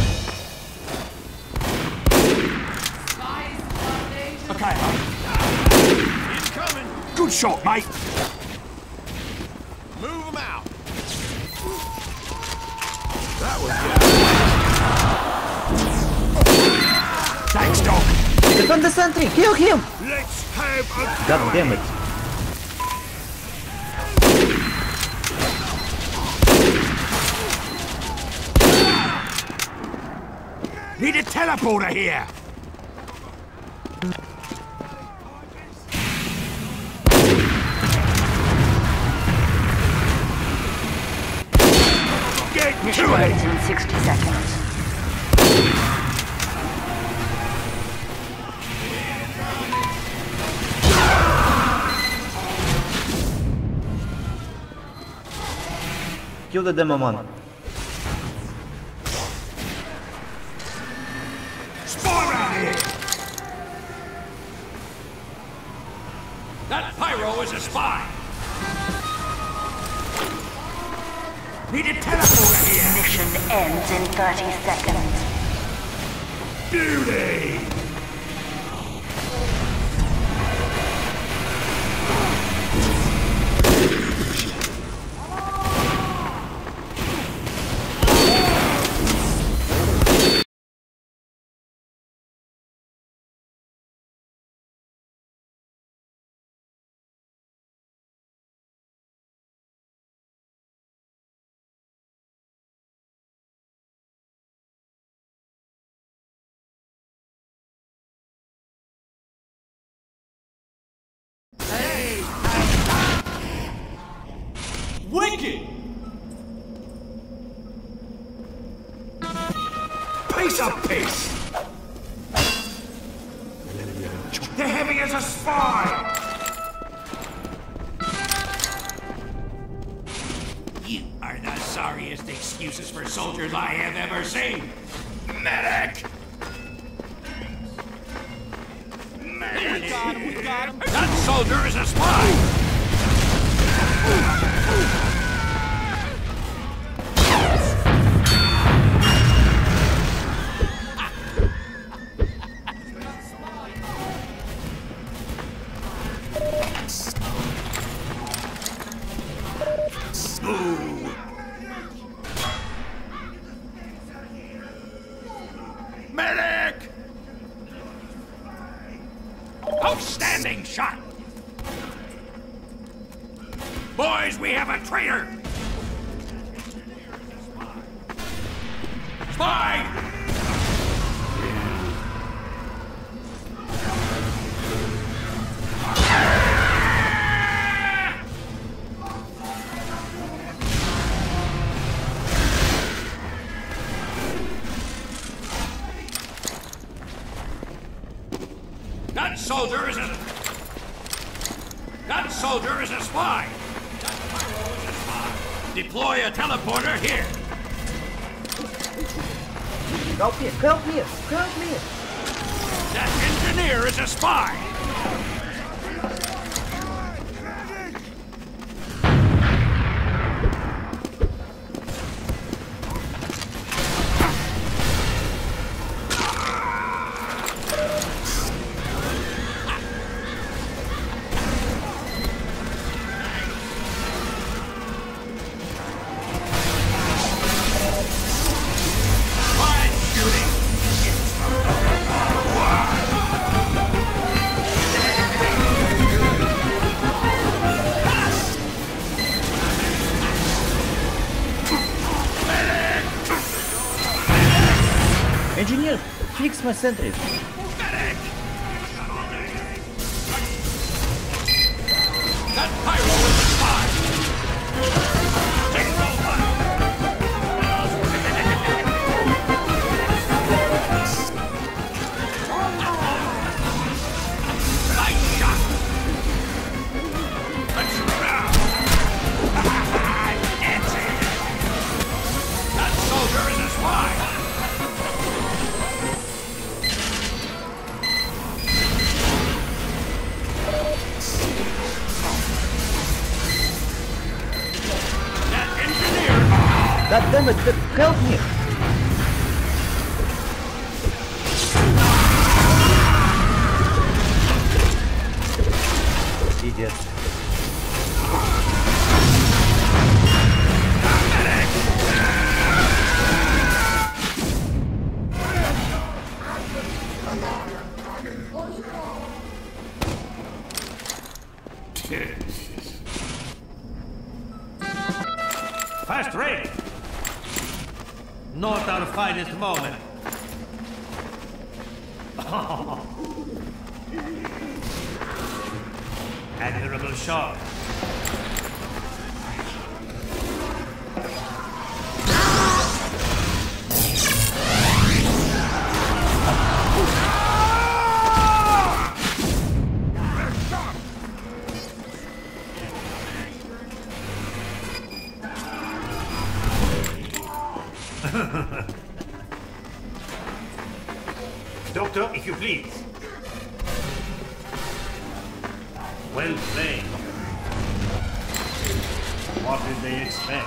Okay. shot, mate. Move them out. Thanks, Doc. Defend the sentry! Kill him! Let's have a God damn it. Need a teleporter here. Get Mission to ends it. in 60 seconds. Kill the demo man. Spawn out here. That pyro is a spy. Need a teleporter here. Mission ends in 30 seconds. Beauty. Wicked! Piece of piss. The Heavy is a spy. You are the sorriest excuses for soldiers I have ever seen. Medic! Medic. We got him. That soldier is a spy! Medic! Outstanding shot! Boys, we have a traitor! Spy! That soldier is a... That soldier is a spy! That pyro is a spy! Deploy a teleporter here! Help me! Help me! Help me! That engineer is a spy! Engineer, fix my sentries. That pyro is a spy! Take nice shot! Let's round! That's it! That soldier is a spy! God damn it! Help me! Idiot. first rate. Not our finest moment. Admirable shot. Doctor, if you please. Well played. What did they expect?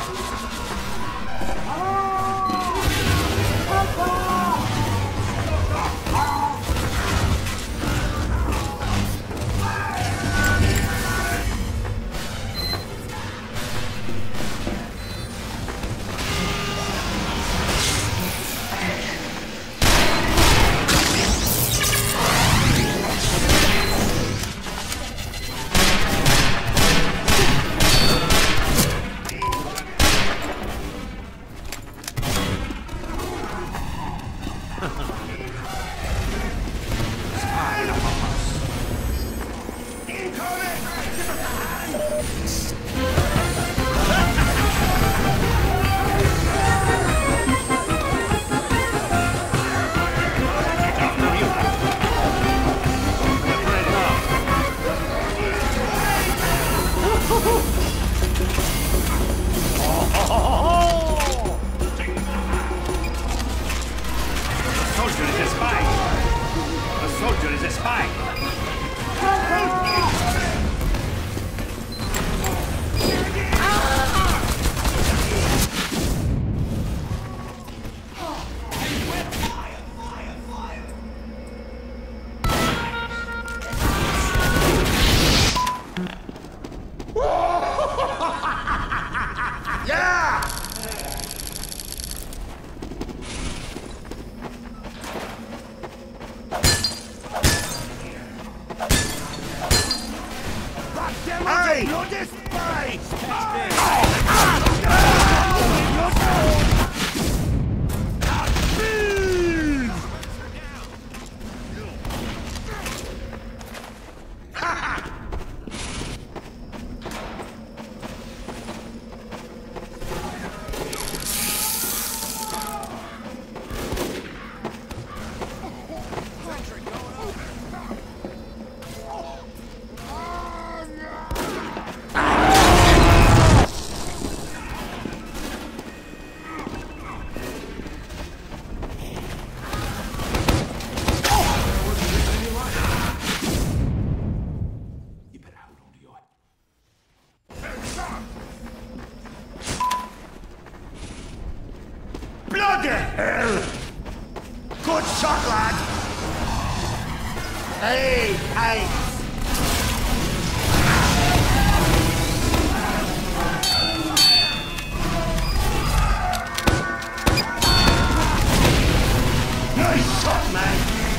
Bloody hell! Good shot, lad! Hey, hey! Nice shot, man!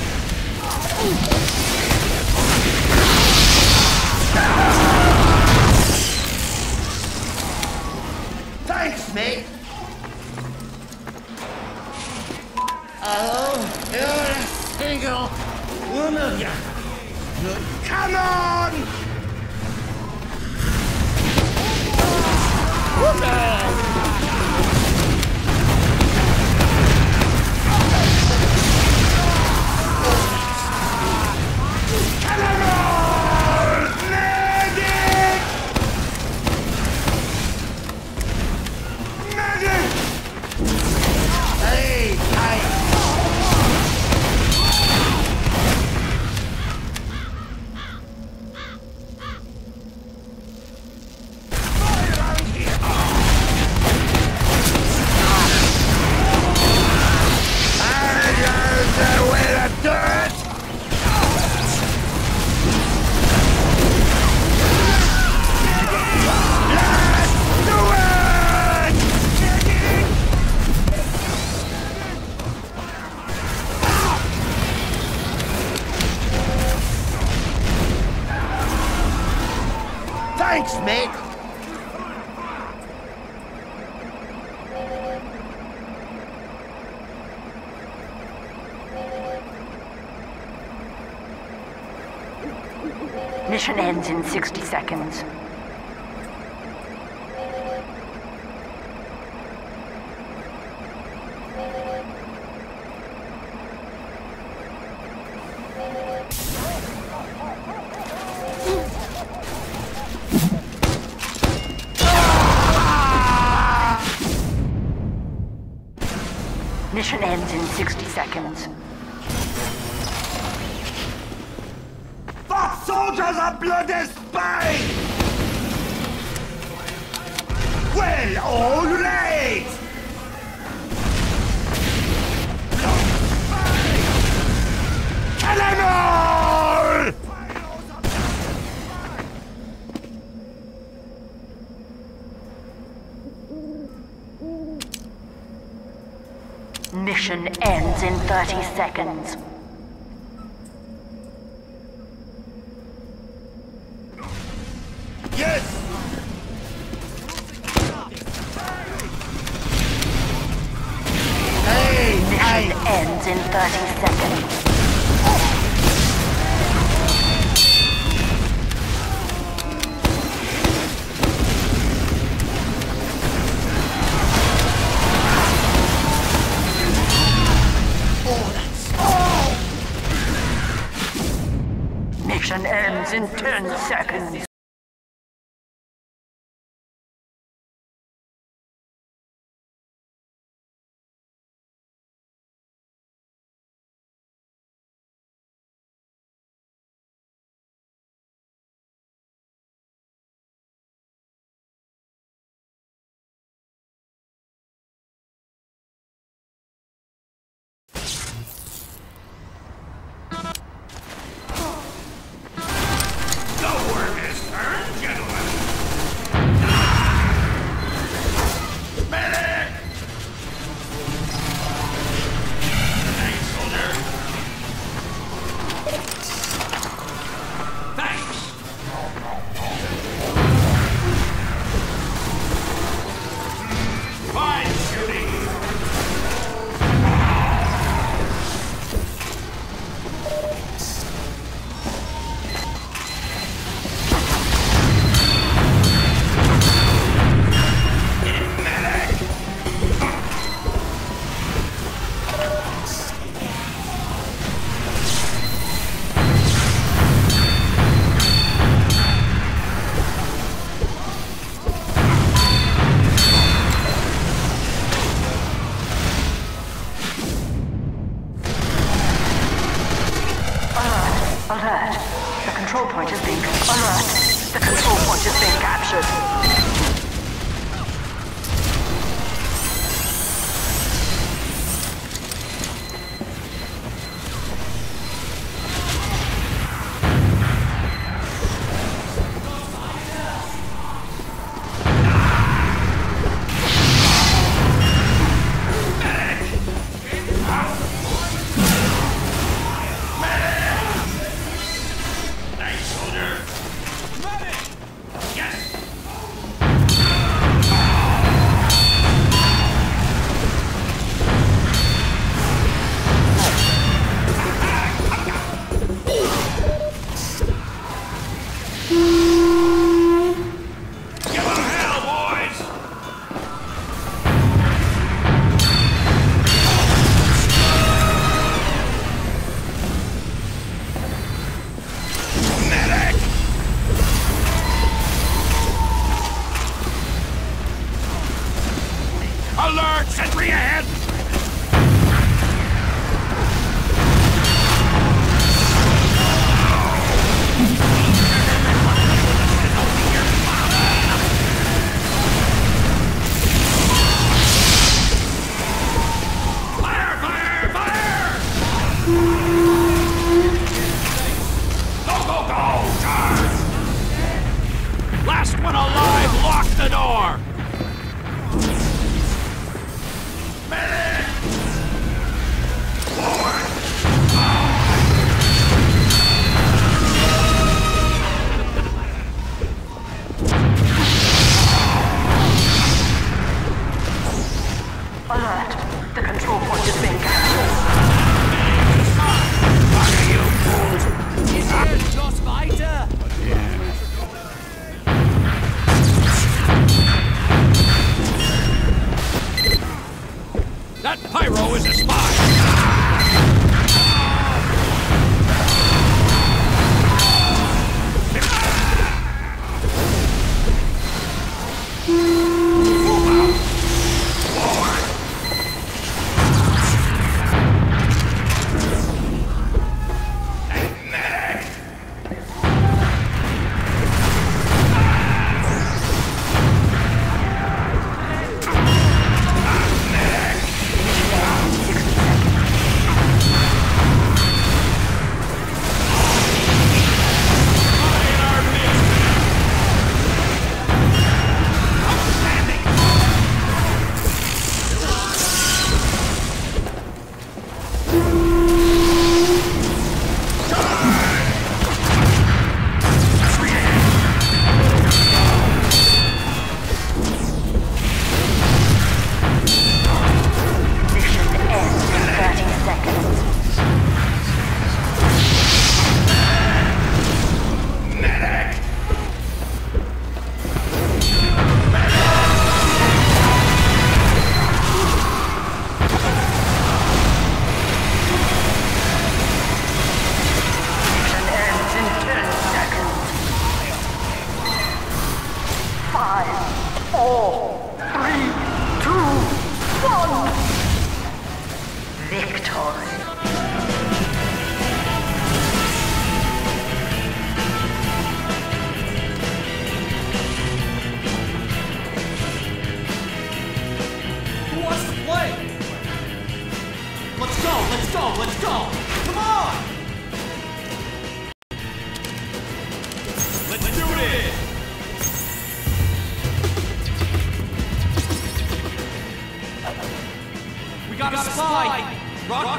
Thanks, mate! Oh, you're a single woman. Come on! Thanks, mate! Mission ends in 60 seconds. Mission ends in 60 seconds. The soldiers are bloody spies! Well, all right! Kill them all! Mission ends in 30 seconds. Yes! Mission ends in 30 seconds. Mission ends in 10 seconds. Alert. The control point is being... Alert. The control point is being captured. Yes!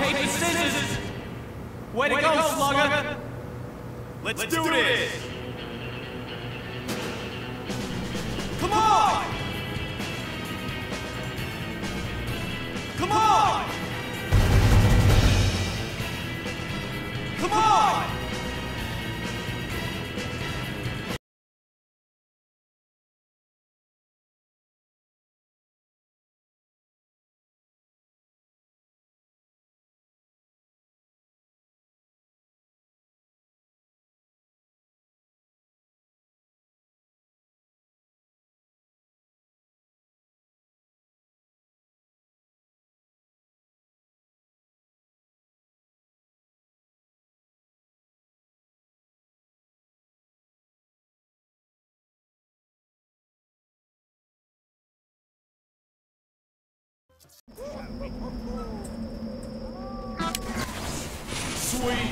locate the scissors! Way to go, Slugger! Let's do this! Come on! Come on! Come on! Sweet.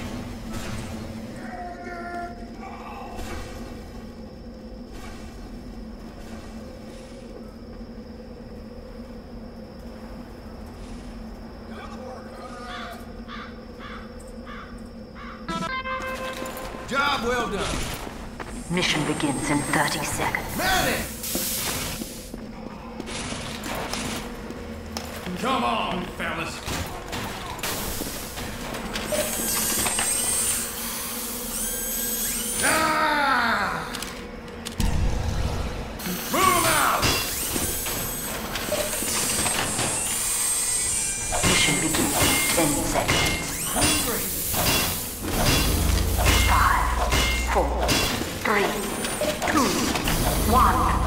Job well done. Mission begins in 30 seconds. Medic! Come on, fellas. Ah! Move out! Mission begins in 10 seconds. Hungry. 5, 4, 3, 2, 1.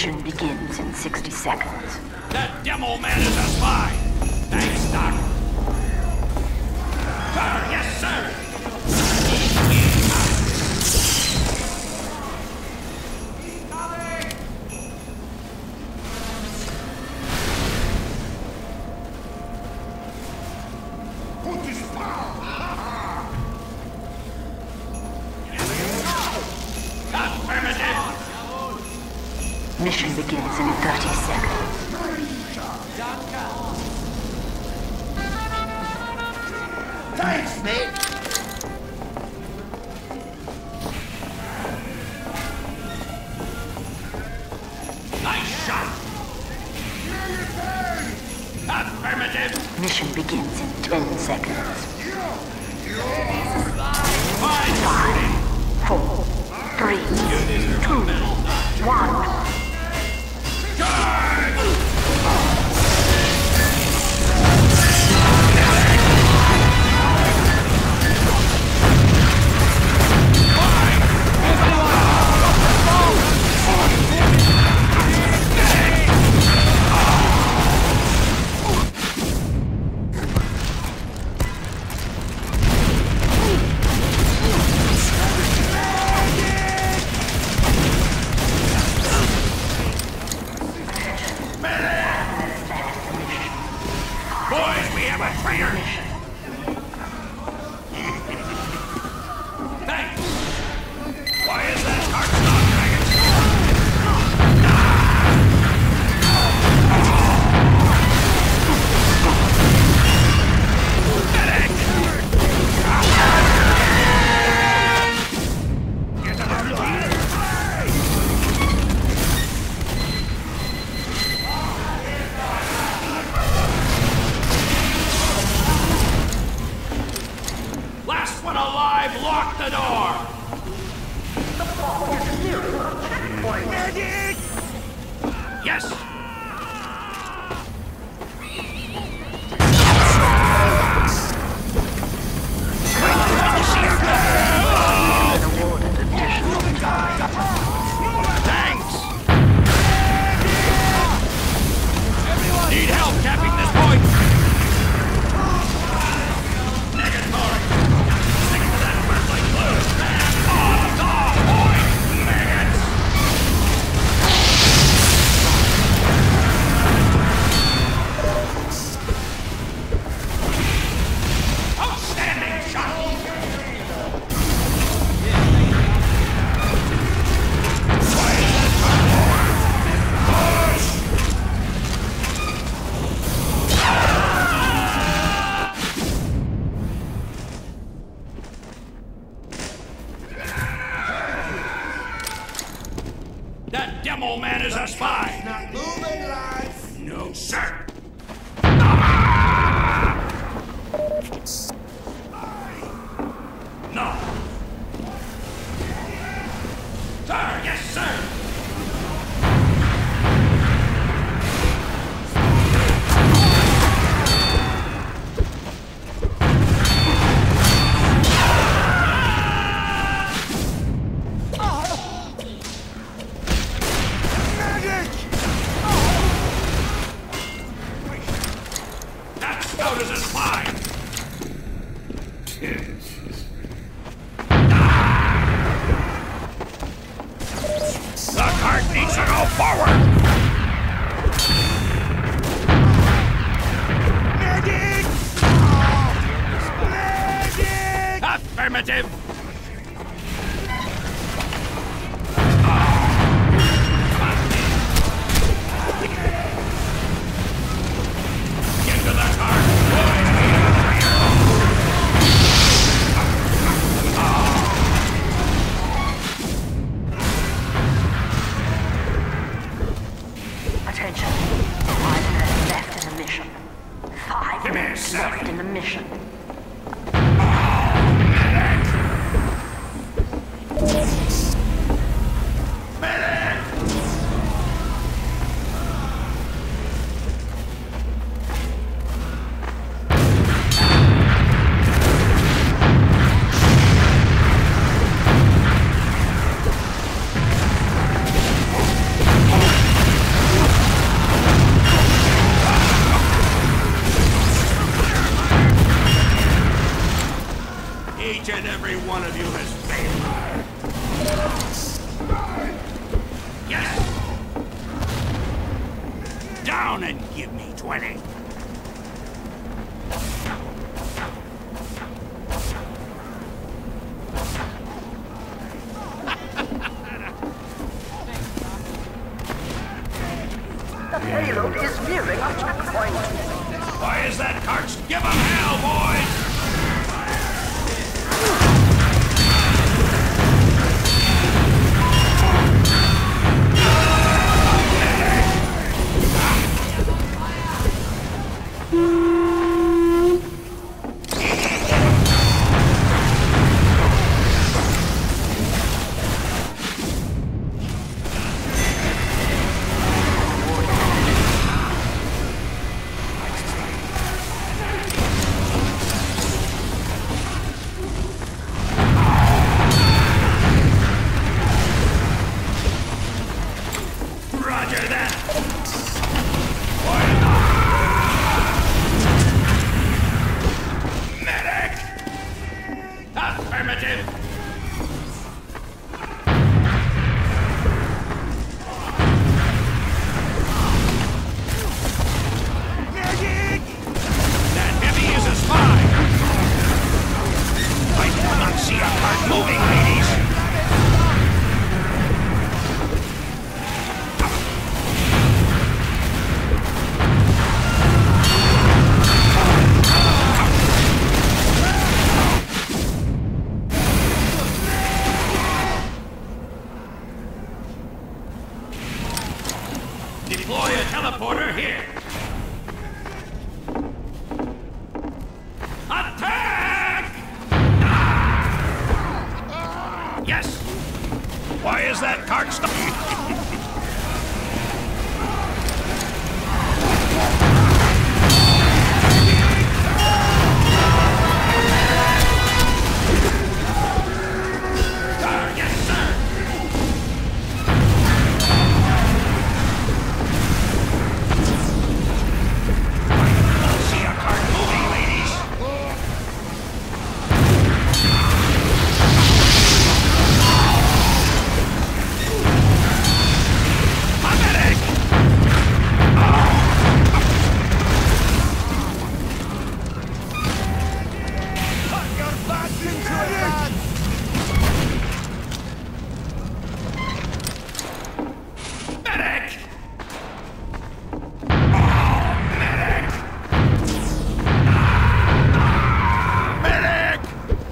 Mission begins in 60 seconds. That demo man is a spy! Thanks, Doc. Sir, yes, sir! Mission begins in 30 seconds. Thanks, mate. Nice shot! Affirmative! Mission begins in 10 seconds. 5, 4, 3, 2, 1. Left in the mission. Each and every one of you has failed. Yes! Down and give me 20. The payload is nearing our checkpoint. Why is that cart? Give 'em hell, boys! Roger that! Medic! Affirmative! Medic! That heavy is a spy! I do not see a cart moving, ladies! Deploy a teleporter here. Attack! Yes. Why is that cart stuck? Yes, sir. See a cart moving, ladies. A medic! Put your butts into it, lads! Medic! Medic! Medic!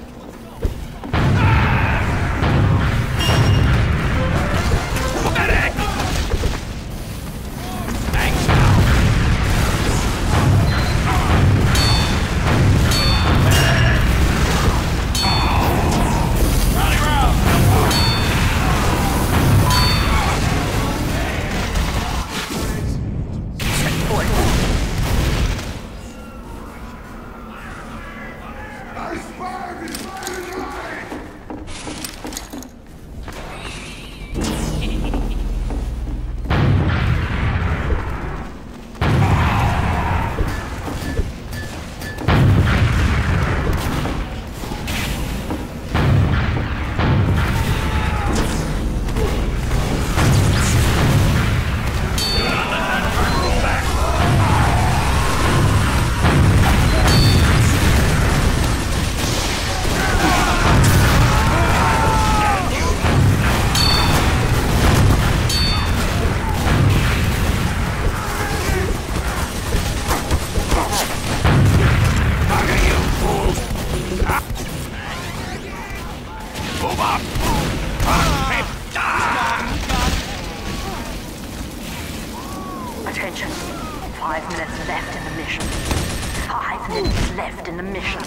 Medic! Thanks now. Rally round. Checkpoint. Move up! Attention. 5 minutes left in the mission. 5 minutes left in the mission.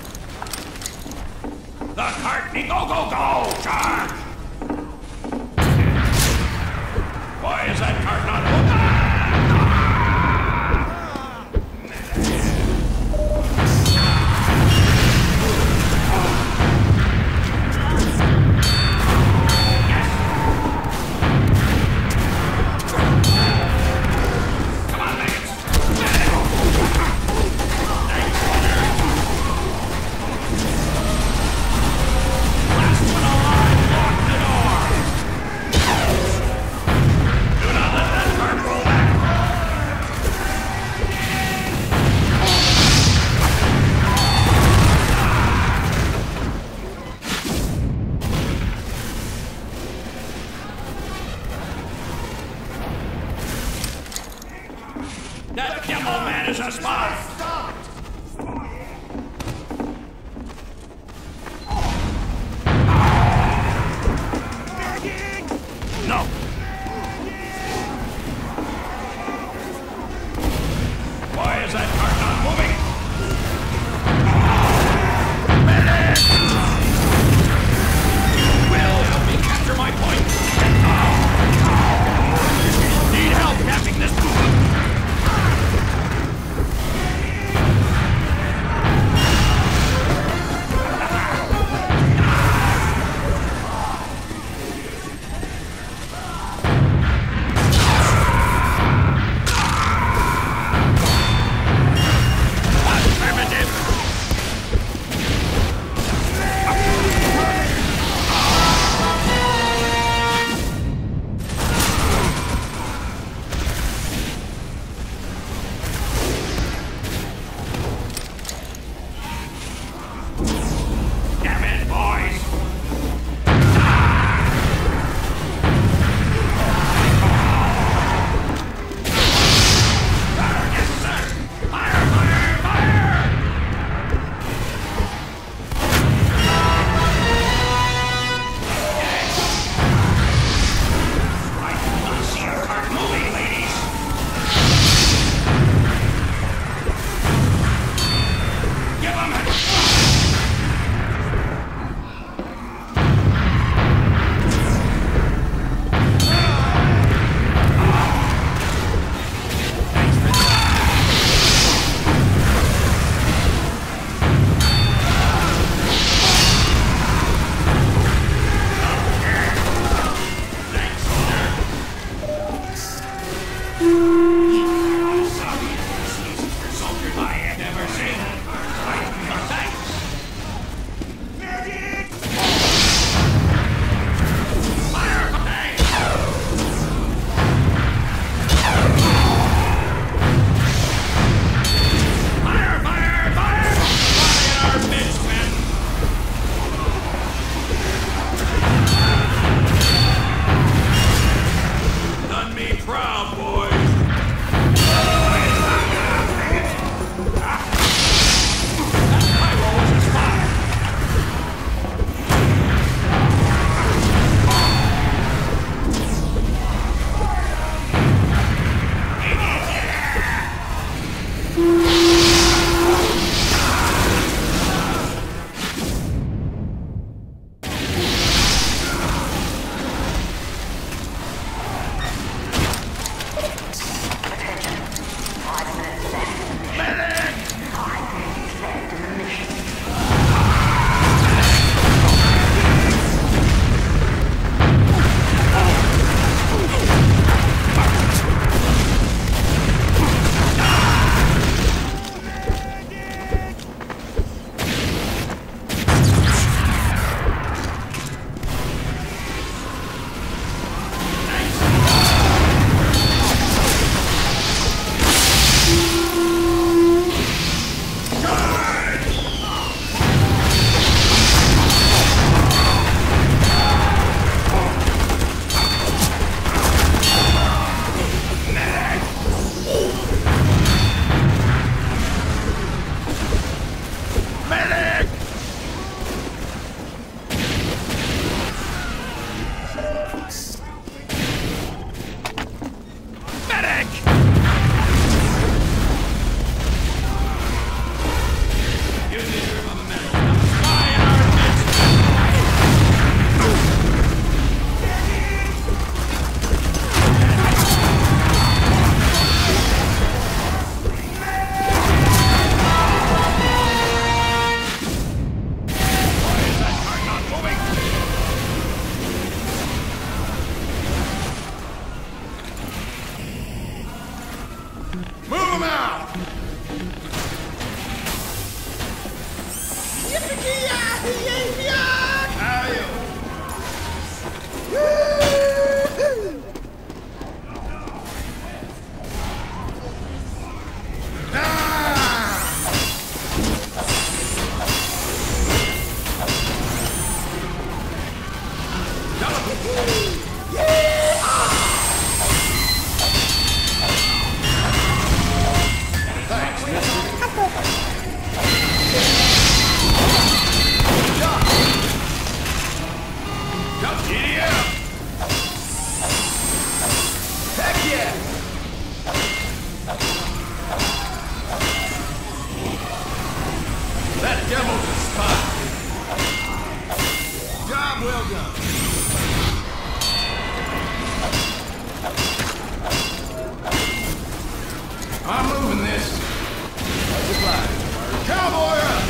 The cart needs... Go, go, go! Charge! Why is that cart not moving? a spy! No! Why is that cart not moving? Medic! You will help me capture my point! Need help capping this move! demo's a spy. Job well done. I'm moving this. Supply. Cowboy up!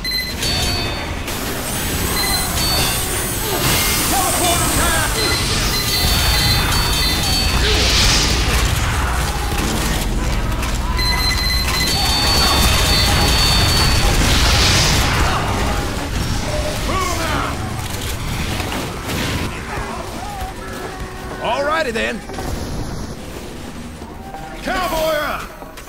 Teleporter time! Move now! Alrighty then. Cowboy up!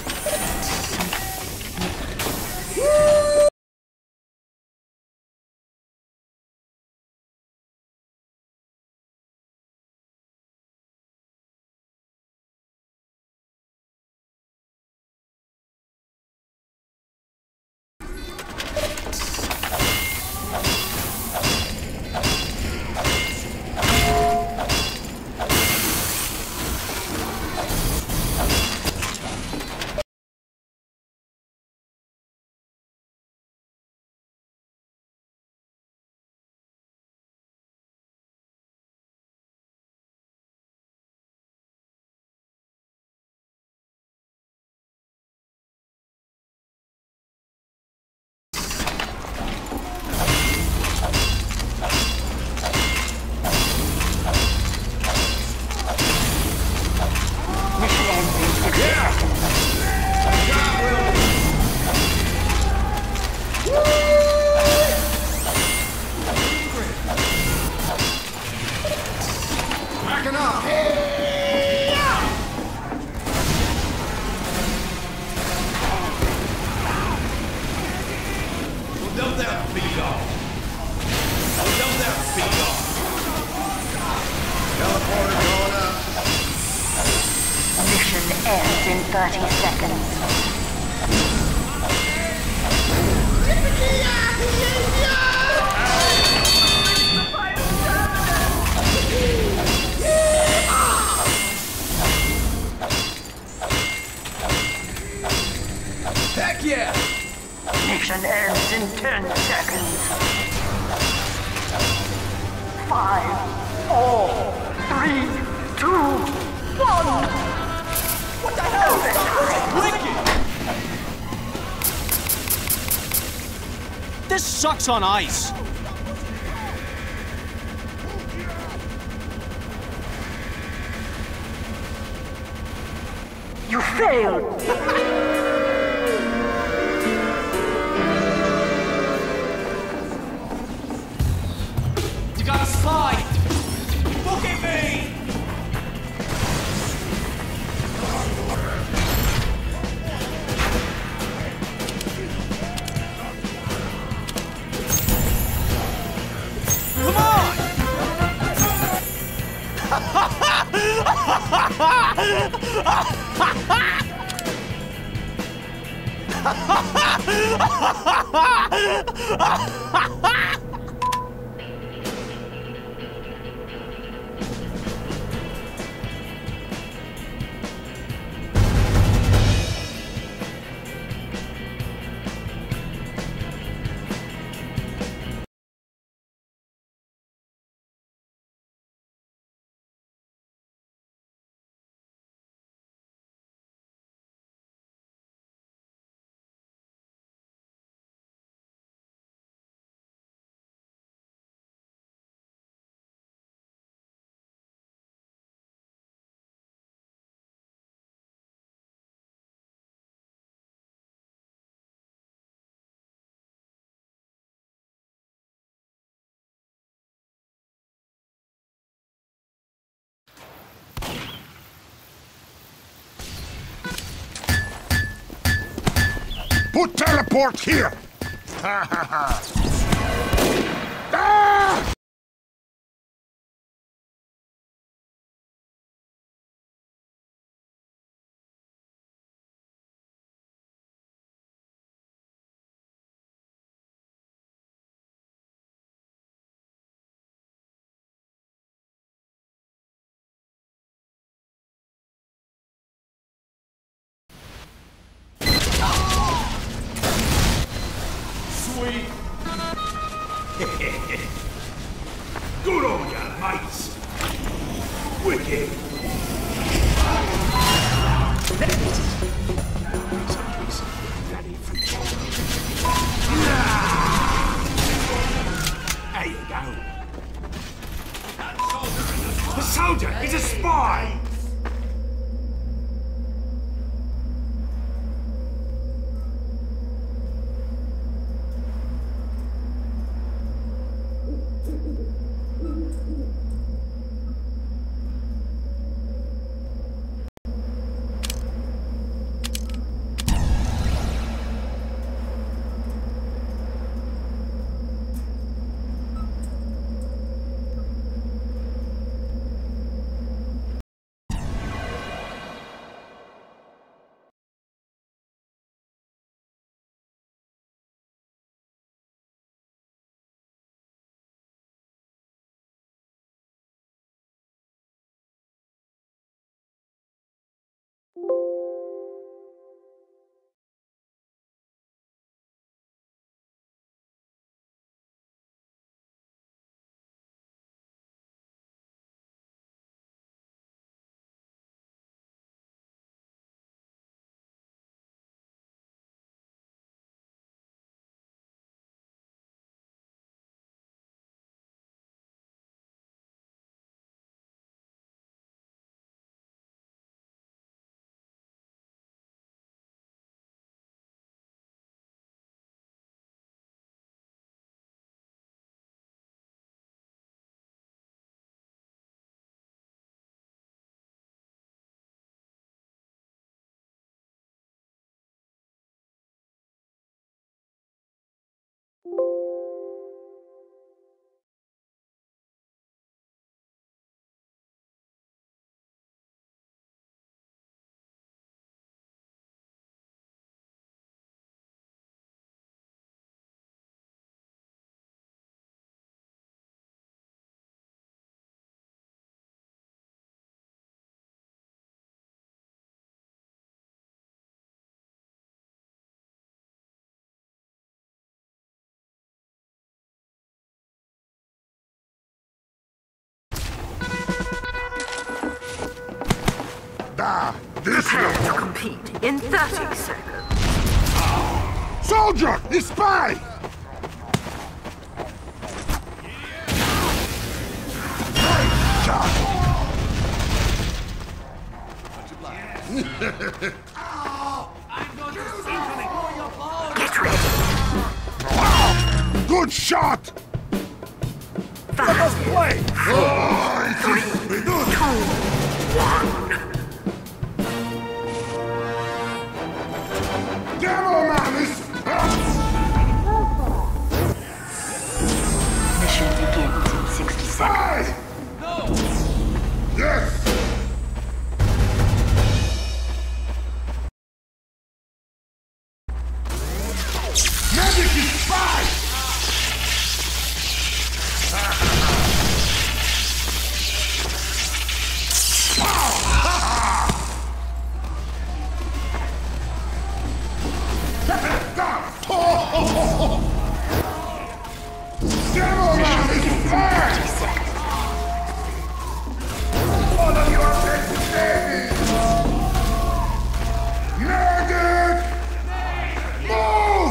Mission ends in 30 seconds. Heck yeah! Mission ends in 10 seconds. 5, 4, 3, 2, 1. What the hell? Wicked! This sucks on ice. You failed. You gotta slide! Look at me! Come on! Put teleport here! Ha ha ha! Ah! Sweet Prepare to compete in 30 seconds. Soldier! The spy! Nice shot! Get ready. Good shot! 5, Let us play! 4, 3, 2, 1. Demo man is... Mission begins in 60 seconds. Yes! Magic is spy! Demo man is spy! All of your best babies! Magic! Move!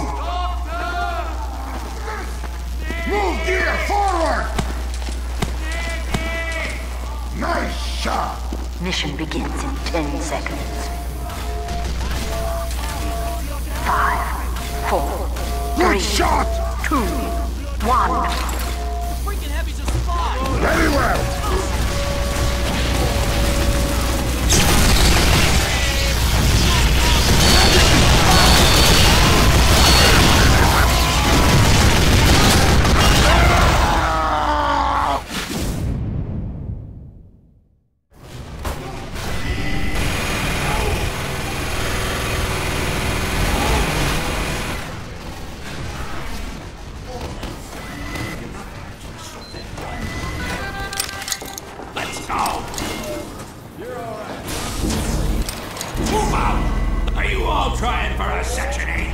Move gear forward! Nice shot! Mission begins in 10 seconds. 5, 4, Good 3, shot! 2, 1. Freaking Heavy's a spy! Very well! Let's go! Move out! Are you all trying for a Section 8?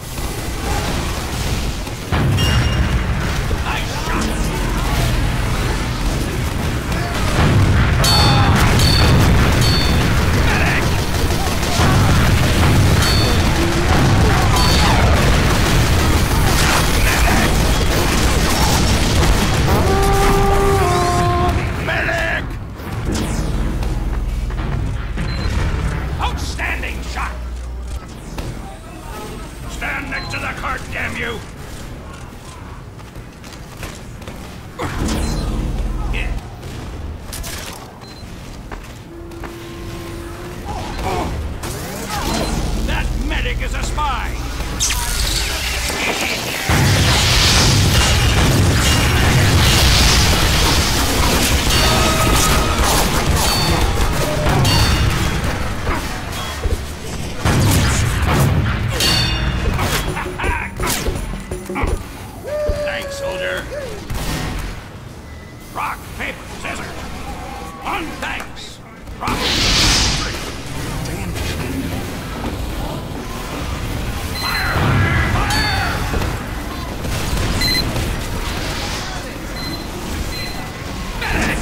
Nice shot! Medic! Medic! Outstanding shot! Stand next to the cart, damn you! Yeah. That medic is a spy! Thanks, soldier. Rock, paper, scissors. On thanks. Rock. Fire! Fire! Medic!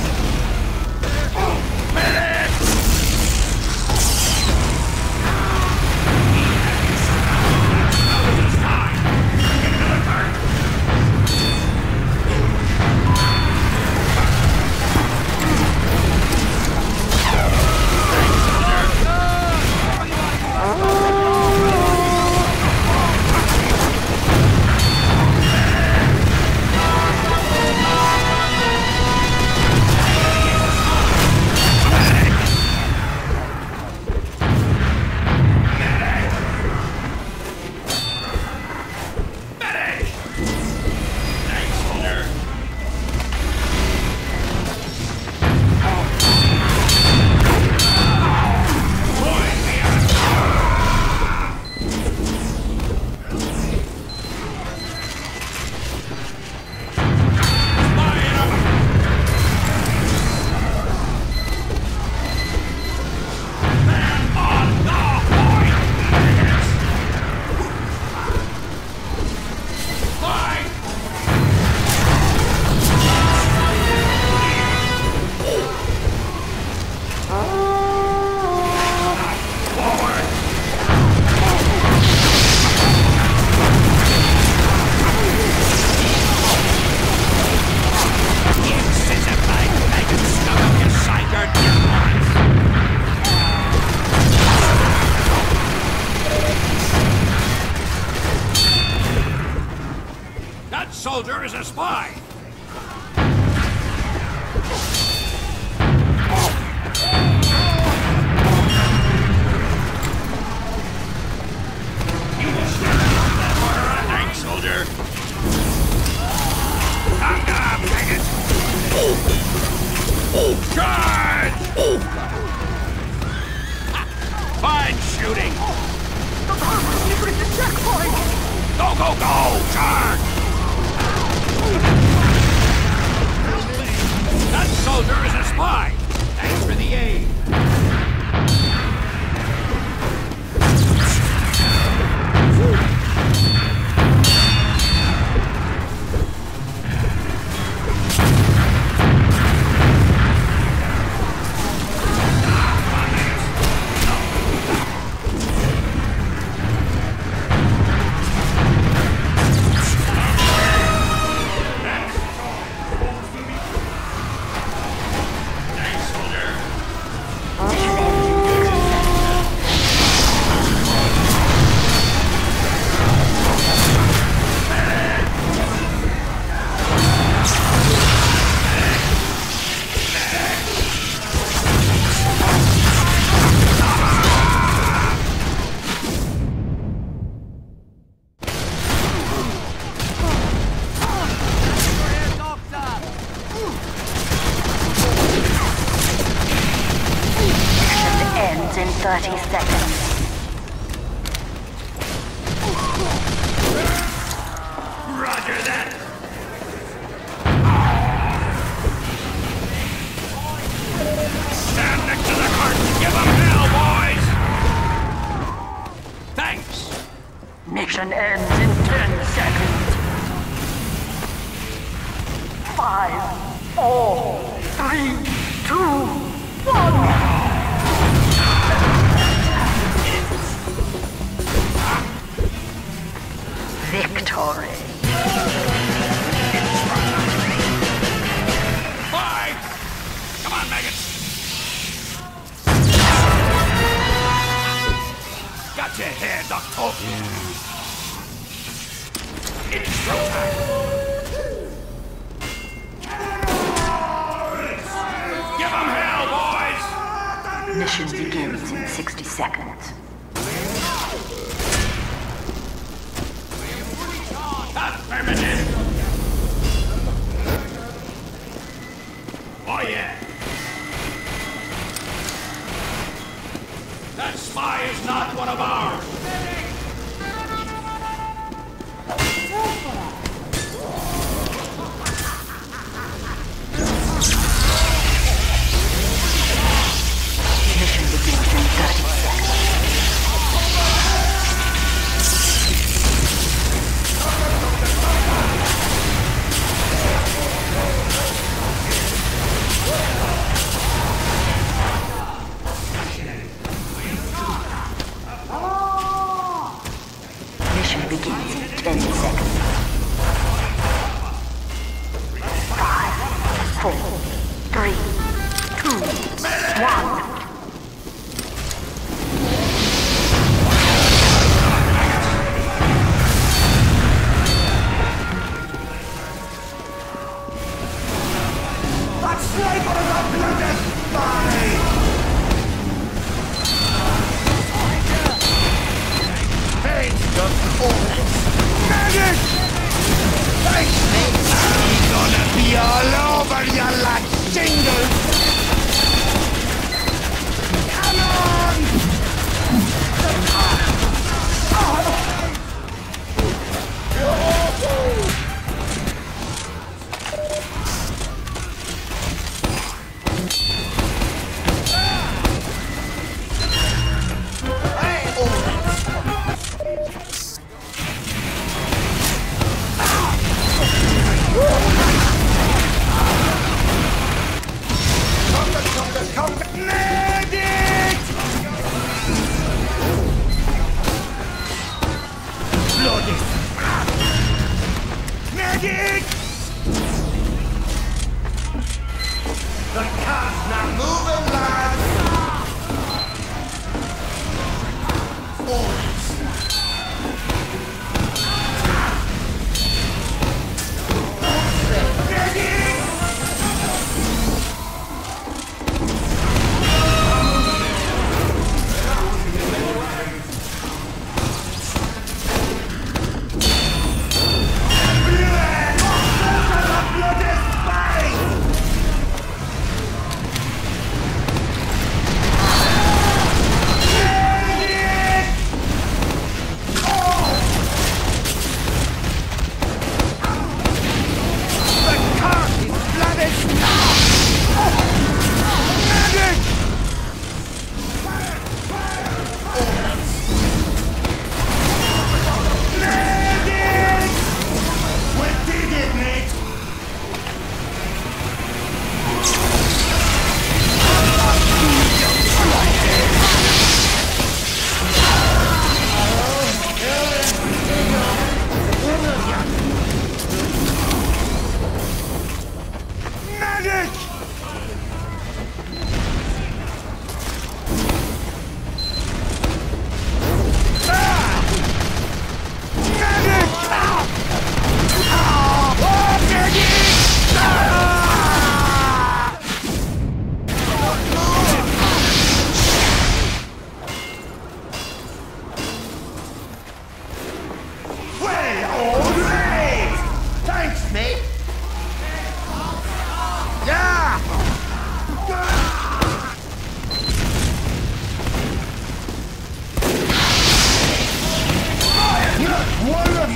Medic! Into the cart. That soldier is a spy! Thanks, soldier! Come, take it! Charge! Fine shooting! The checkpoint! Go, go, go! Charge! That soldier is a spy! Thanks for the aid! In 30 seconds. Roger that! Stand next to the cart and give them hell, boys! Thanks! Mission ends in 10 seconds. 5, 4, 3, 2, 1. Victory. Bye! Come on, maggots! Got your head, Doctor! It's showtime! Give them hell, boys! Mission begins in 60 seconds. Affirmative! Oh yeah! That spy is not one of ours! Mission begins in 30 seconds. Mission begins in 20 seconds. 5, 4, 3, 2, 1. That sniper is a bloody spy! Medic! Thanks, mate! I'm gonna be all over you like shingles! Come on! Medic! Bloody! Medic! The car's not moving, lads!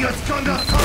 just gonna